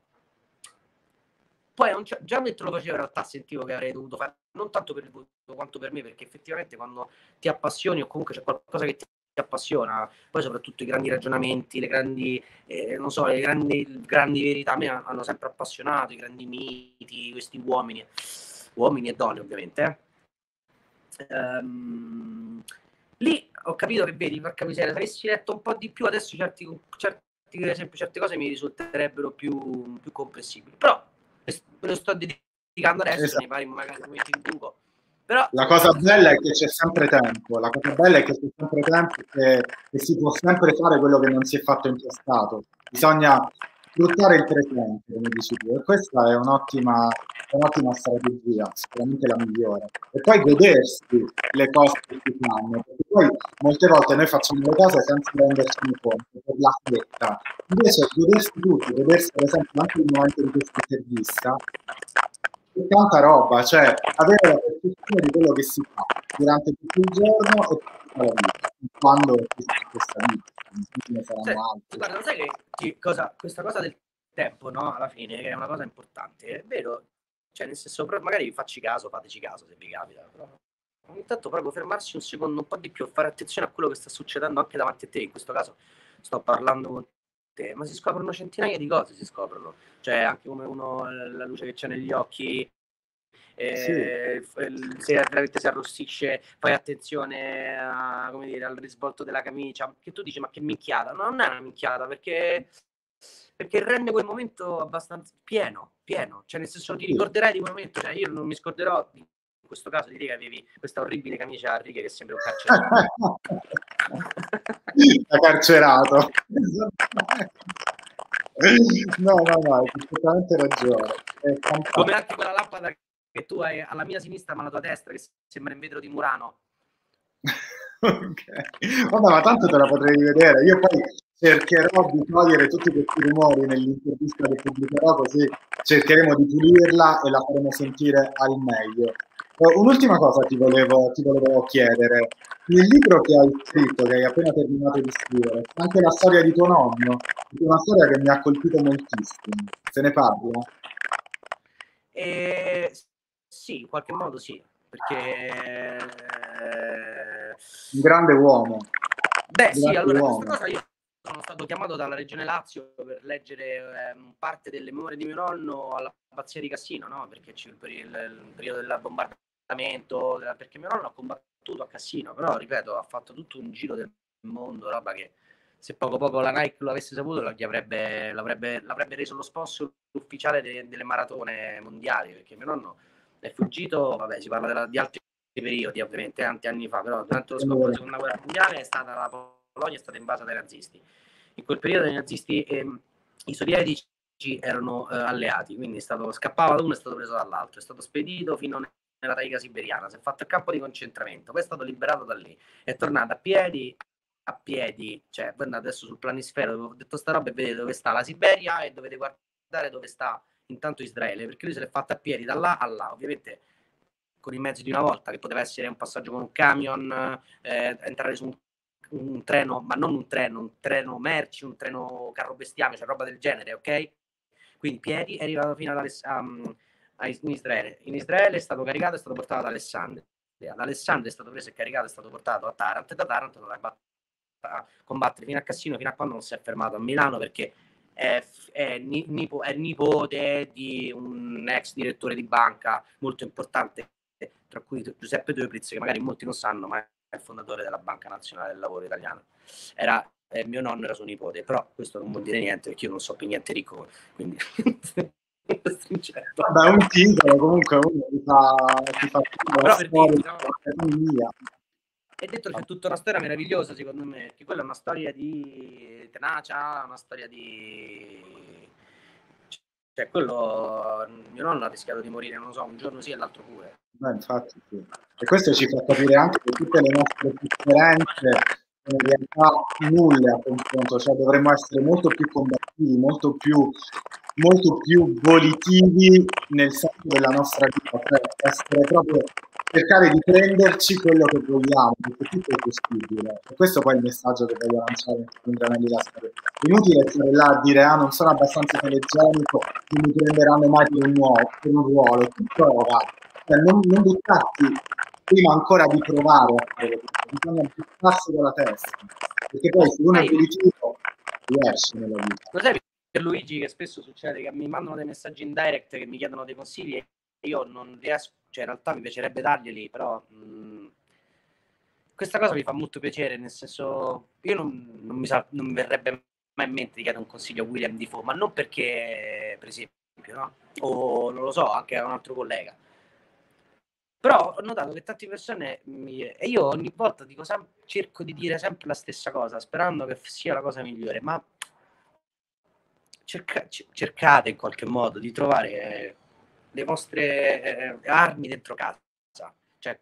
poi non già mentre lo facevo in realtà sentivo che avrei dovuto fare, non tanto per il voto quanto per me, perché effettivamente quando ti appassioni o comunque c'è qualcosa che ti appassiona, poi soprattutto i grandi ragionamenti, le grandi, eh, non so, le grandi, grandi verità a me hanno sempre appassionato, i grandi miti, questi uomini, uomini e donne ovviamente. Eh. Ehm, lì ho capito che vedi, porca miseria, se avessi letto un po' di più adesso certi, certi, per esempio, certe cose mi risulterebbero più, più comprensibili. Però me lo sto dedicando adesso, esatto. Nei vari magari momenti di buco. Però la cosa bella è che c'è sempre tempo, la cosa bella è che c'è sempre tempo e che si può sempre fare quello che non si è fatto in passato. Bisogna sfruttare il presente, come dici tu, e questa è un'ottima, un'ottima strategia, sicuramente la migliore. E poi godersi le cose che si fanno, perché poi molte volte noi facciamo le cose senza rendercene conto, per la fretta. Invece godersi tutto, godersi per esempio anche il momento di questa intervista, è tanta roba, cioè avere la percezione di quello che si fa durante tutto il giorno e tutta la vita, quando esiste questa vita, ne saranno sì, altri. Guarda, sai che, che cosa, questa cosa del tempo, no? Alla fine, che è una cosa importante, è vero, cioè nel senso, magari facci caso, fateci caso se vi capita, però ogni tanto proprio fermarsi un secondo un po' di più, fare attenzione a quello che sta succedendo anche davanti a te, in questo caso sto parlando con te, ma si scoprono centinaia di cose, si scoprono, cioè anche come uno, la luce che c'è negli occhi, eh, sì. Se veramente si arrossisce, fai attenzione a, come dire, al risvolto della camicia, che tu dici ma che minchiata, no, non è una minchiata, perché perché rende quel momento abbastanza pieno, pieno, cioè nel senso ti ricorderai di quel momento, cioè io non mi scorderò in questo caso di te che avevi questa orribile camicia a righe che sembra un carcerato. Da carcerato. No, no, no, hai perfettamente ragione. Come anche quella lampada che tu hai alla mia sinistra ma alla tua destra che sembra in vetro di Murano. Ok, vabbè, ma tanto te la potrei rivedere. Io poi cercherò di togliere tutti questi rumori nell'intervista che pubblicherò, così cercheremo di pulirla e la faremo sentire al meglio. Uh, un'ultima cosa ti volevo, ti volevo chiedere. Nel libro che hai scritto, che hai appena terminato di scrivere, c'è anche la storia di tuo nonno, è una storia che mi ha colpito moltissimo. Se ne parla? Eh, sì, in qualche modo sì, perché... Un grande uomo. Beh, un sì, allora, uomo. questa cosa io sono stato chiamato dalla Regione Lazio per leggere eh, parte delle memorie di mio nonno all'abbazia di Cassino, no? Perché c'è il, il, il periodo del bombardamento, perché mio nonno ha combattuto a Cassino, però, ripeto, ha fatto tutto un giro del mondo, roba che se poco poco la Nike lo avesse saputo avrebbe, l'avrebbe, l'avrebbe reso lo sponsor ufficiale de, delle maratone mondiali, perché mio nonno è fuggito, vabbè, si parla della, di altri periodi ovviamente, tanti anni fa, però durante lo scoppio della seconda guerra mondiale è stata la Polonia è stata invasa dai nazisti. In quel periodo i nazisti, ehm, i sovietici erano eh, alleati, quindi è stato, scappava da uno e è stato preso dall'altro, è stato spedito fino nella taiga siberiana, si è fatto il campo di concentramento, poi è stato liberato da lì, è tornato a piedi, a piedi, cioè voi andate adesso sul planisfero dove ho detto sta roba e vedete dove sta la Siberia e dovete guardare dove sta intanto Israele, perché lui se l'è fatta a piedi da là a là, ovviamente con i mezzi di una volta, che poteva essere un passaggio con un camion, eh, entrare su un, un treno, ma non un treno, un treno merci, un treno carro bestiame, cioè roba del genere, ok? Quindi piedi è arrivato fino ad um, in Israele. In Israele è stato caricato e è stato portato ad Alessandria. Da Alessandria è stato preso e caricato, è stato portato a Taranto e da Taranto è andato a combattere fino a Cassino, fino a quando non si è fermato a Milano, perché è, è, nipo, è nipote di un ex direttore di banca molto importante, tra cui Giuseppe Döpritz, che magari molti non sanno, ma è il fondatore della Banca Nazionale del Lavoro Italiana. Era eh, mio nonno era suo nipote, però questo non vuol dire niente perché io non so più niente ricco, quindi vabbè, un titolo comunque uno ti fa, ti fa però per dire, no? E detto c'è tutta una storia meravigliosa secondo me, perché quella è una storia di tenacia, una storia di... cioè quello, mio nonno ha rischiato di morire, non lo so, un giorno sì e l'altro pure. Beh, infatti sì. E questo ci fa capire anche che tutte le nostre differenze sono in realtà nulle a confronto, cioè dovremmo essere molto più combattivi, molto più, molto più volitivi nel senso della nostra vita, cioè essere proprio, cercare di prenderci quello che vogliamo, perché tutto è possibile. E questo poi è il messaggio che voglio lanciare in Granelli la Storia. Inutile stare là a dire ah non sono abbastanza telegenico, non mi prenderanno mai per un, nuovo, per un ruolo, tu prova. Cioè, non, non buttarti prima ancora di provare a fare questo, bisogna buttarsi con la testa, perché poi se uno è positivo riesce nella vita. Lo sai per Luigi che spesso succede che mi mandano dei messaggi in direct che mi chiedono dei consigli e io non riesco, cioè in realtà mi piacerebbe darglieli, però mh, questa cosa mi fa molto piacere, nel senso io non, non, mi, sa, non mi verrebbe mai in mente di chiedere un consiglio a William Dafoe, ma non perché per esempio, no? O non lo so, anche a un altro collega. Però ho notato che tante persone mi... e io ogni volta dico sem- cerco di dire sempre la stessa cosa sperando che sia la cosa migliore, ma cerca- cercate in qualche modo di trovare eh, le vostre eh, armi dentro casa, cioè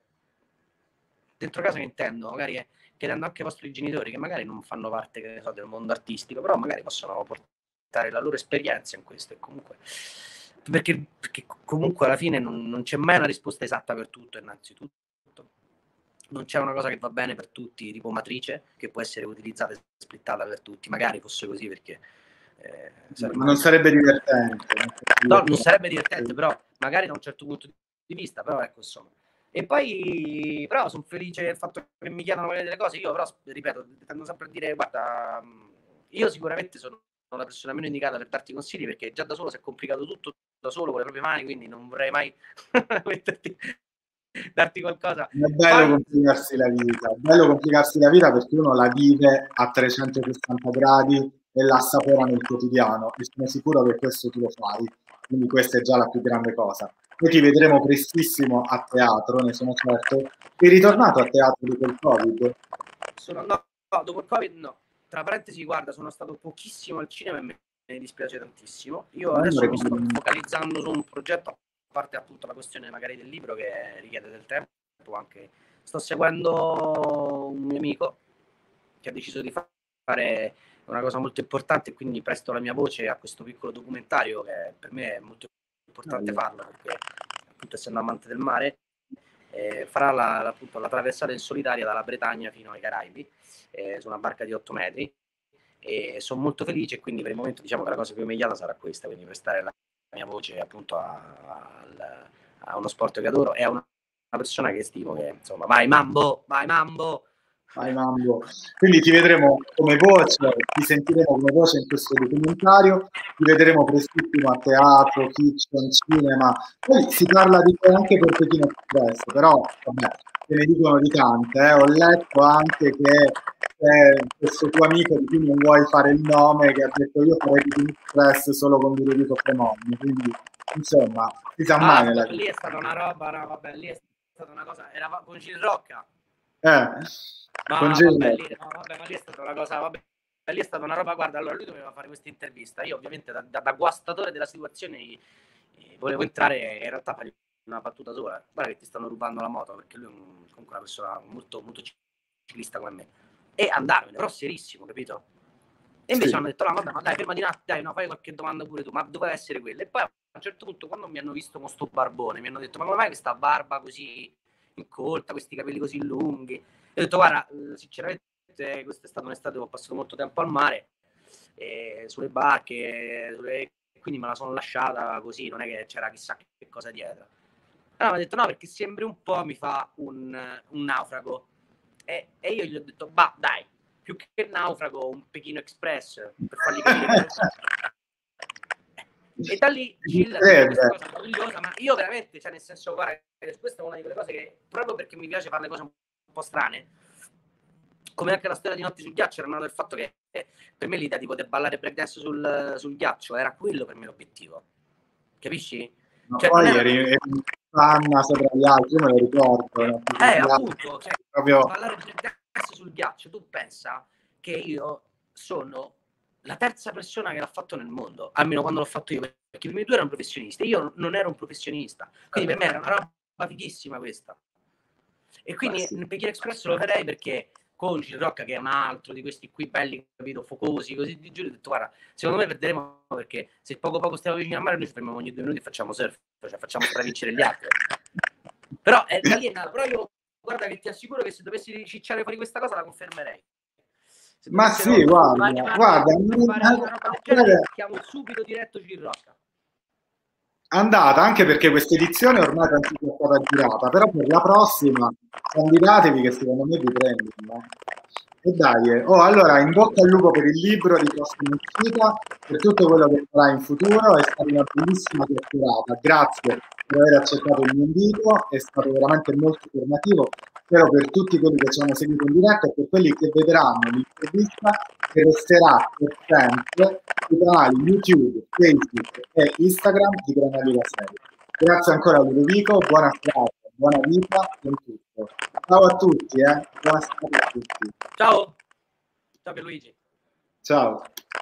dentro casa che intendo, magari eh, chiedendo anche ai vostri genitori che magari non fanno parte che so, del mondo artistico, però magari possono portare la loro esperienza in questo e comunque perché, perché comunque alla fine non, non c'è mai una risposta esatta per tutto, innanzitutto non c'è una cosa che va bene per tutti, tipo matrice, che può essere utilizzata e splittata per tutti, magari fosse così perché eh, sarebbe... ma non sarebbe divertente, no, non sarebbe divertente, però magari da un certo punto di vista, però ecco insomma. E poi però sono felice del fatto che mi chiedano delle cose, io però ripeto, tendo sempre a dire guarda, io sicuramente sono la persona meno indicata per darti consigli perché già da solo si è complicato tutto da solo con le proprie mani, quindi non vorrei mai metterti, darti qualcosa. È bello Poi... complicarsi la vita, è bello complicarsi la vita perché uno la vive a trecentosessanta gradi e la assapora nel quotidiano e sono sicuro che questo tu lo fai, quindi questa è già la più grande cosa. Noi ti vedremo prestissimo a teatro, ne sono certo. Sei ritornato a teatro dopo il Covid? Sono, no, no, dopo il Covid no. Tra parentesi, guarda, sono stato pochissimo al cinema e me ne dispiace tantissimo. Io adesso mi sto focalizzando su un progetto, a parte appunto la questione magari del libro che richiede del tempo, anche sto seguendo un mio amico che ha deciso di fare una cosa molto importante e quindi presto la mia voce a questo piccolo documentario che per me è molto importante farlo perché appunto essendo amante del mare eh, farà la, appunto, la traversata in solitaria dalla Bretagna fino ai Caraibi eh, su una barca di otto metri e sono molto felice e quindi per il momento diciamo che la cosa più immediata sarà questa, quindi prestare la mia voce appunto a, a, a uno sport che adoro e a una, una persona che stimo che insomma vai Mambo, vai Mambo. Vai Mambo. Quindi ti vedremo come voce, ti sentiremo come voce in questo documentario, ti vedremo prestissimo a teatro, fiction, cinema. Poi si parla di te anche per Pechino Express, però vabbè, te ne dicono di tante. Eh. Ho letto anche che c'è questo tuo amico di cui non vuoi fare il nome che ha detto io farei Pechino Express solo con Ludovico Fremoni. Quindi insomma, si sa mai ah, nella vabbè, lì è stata una roba, no, vabbè, lì è stata una cosa, era con Gil Rocca. Eh. Ma vabbè, lì, no, vabbè, ma lì è stata una cosa, vabbè, lì è stata una roba, guarda, allora lui doveva fare questa intervista, io ovviamente da, da, da guastatore della situazione eh, volevo entrare e in realtà fargli una battuta sola, guarda che ti stanno rubando la moto, perché lui è un, comunque una persona molto, molto ciclista come me, e andarmene, però serissimo, capito? E invece sì. Hanno detto, no, vabbè, ma dai, fermati un attimo, dai, no, fai qualche domanda pure tu, ma doveva essere quella. E poi a un certo punto, quando mi hanno visto con sto barbone, mi hanno detto, ma come mai questa barba così incolta, questi capelli così lunghi? E ho detto, guarda, sinceramente, questa è stata un'estate dove ho passato molto tempo al mare, eh, sulle barche, sulle... quindi me la sono lasciata così, non è che c'era chissà che cosa dietro. Allora mi ha detto, no, perché sembri un po', mi fa un, un naufrago. E, e io gli ho detto, bah, dai, più che naufrago, un Pechino Express, per fargli capire che... E da lì Gilles è questa cosa meravigliosa, ma io veramente, cioè nel senso, guarda, questa è una di quelle cose che, proprio perché mi piace fare le cose un po' strane, come anche la storia di Notti sul ghiaccio, era nato il fatto che per me l'idea di poter ballare breakdance sul, sul ghiaccio era quello per me l'obiettivo, capisci? Ma cioè, poi eri, eri fanna sopra gli altri, io me lo ricordo. No? Eh, appunto, cioè, proprio... ballare breakdance sul ghiaccio, tu pensa che io sono la terza persona che l'ha fatto nel mondo, almeno quando l'ho fatto io, perché i miei due erano professionisti, io non ero un professionista, quindi per me era una roba fighissima questa. E quindi sì. Il Pechino Express lo farei perché con Gil Rocca, che è un altro di questi qui belli, capito, focosi, così di giù, ho detto, guarda, secondo me perderemo, perché se poco poco stiamo vicino al mare, noi ci fermiamo ogni due minuti e facciamo surf, cioè facciamo stravincere gli altri. Però è, da lì è nato, però io, guarda che ti assicuro che se dovessi ricicciare fuori questa cosa la confermerei. Ma sì, guarda, guarda, guarda, chiamo subito diretto Gil Rocca. Andata, anche perché questa edizione ormai penso sia stata girata, però per la prossima candidatevi che secondo me vi prendono. E dai, oh, allora in bocca al lupo per il libro di prossima uscita, per tutto quello che farà in futuro, è stata una bellissima chiacchierata. Grazie per aver accettato il mio invito, è stato veramente molto formativo. Spero per tutti quelli che ci hanno seguito in diretta e per quelli che vedranno l'intervista che resterà per sempre sui canali YouTube, Facebook e Instagram di Granelli La Serie. Grazie ancora a Ludovico, buona serata, buona vita con tutto. Ciao a tutti, eh. Buona serata a tutti. Ciao. Ciao Pierluigi. Ciao.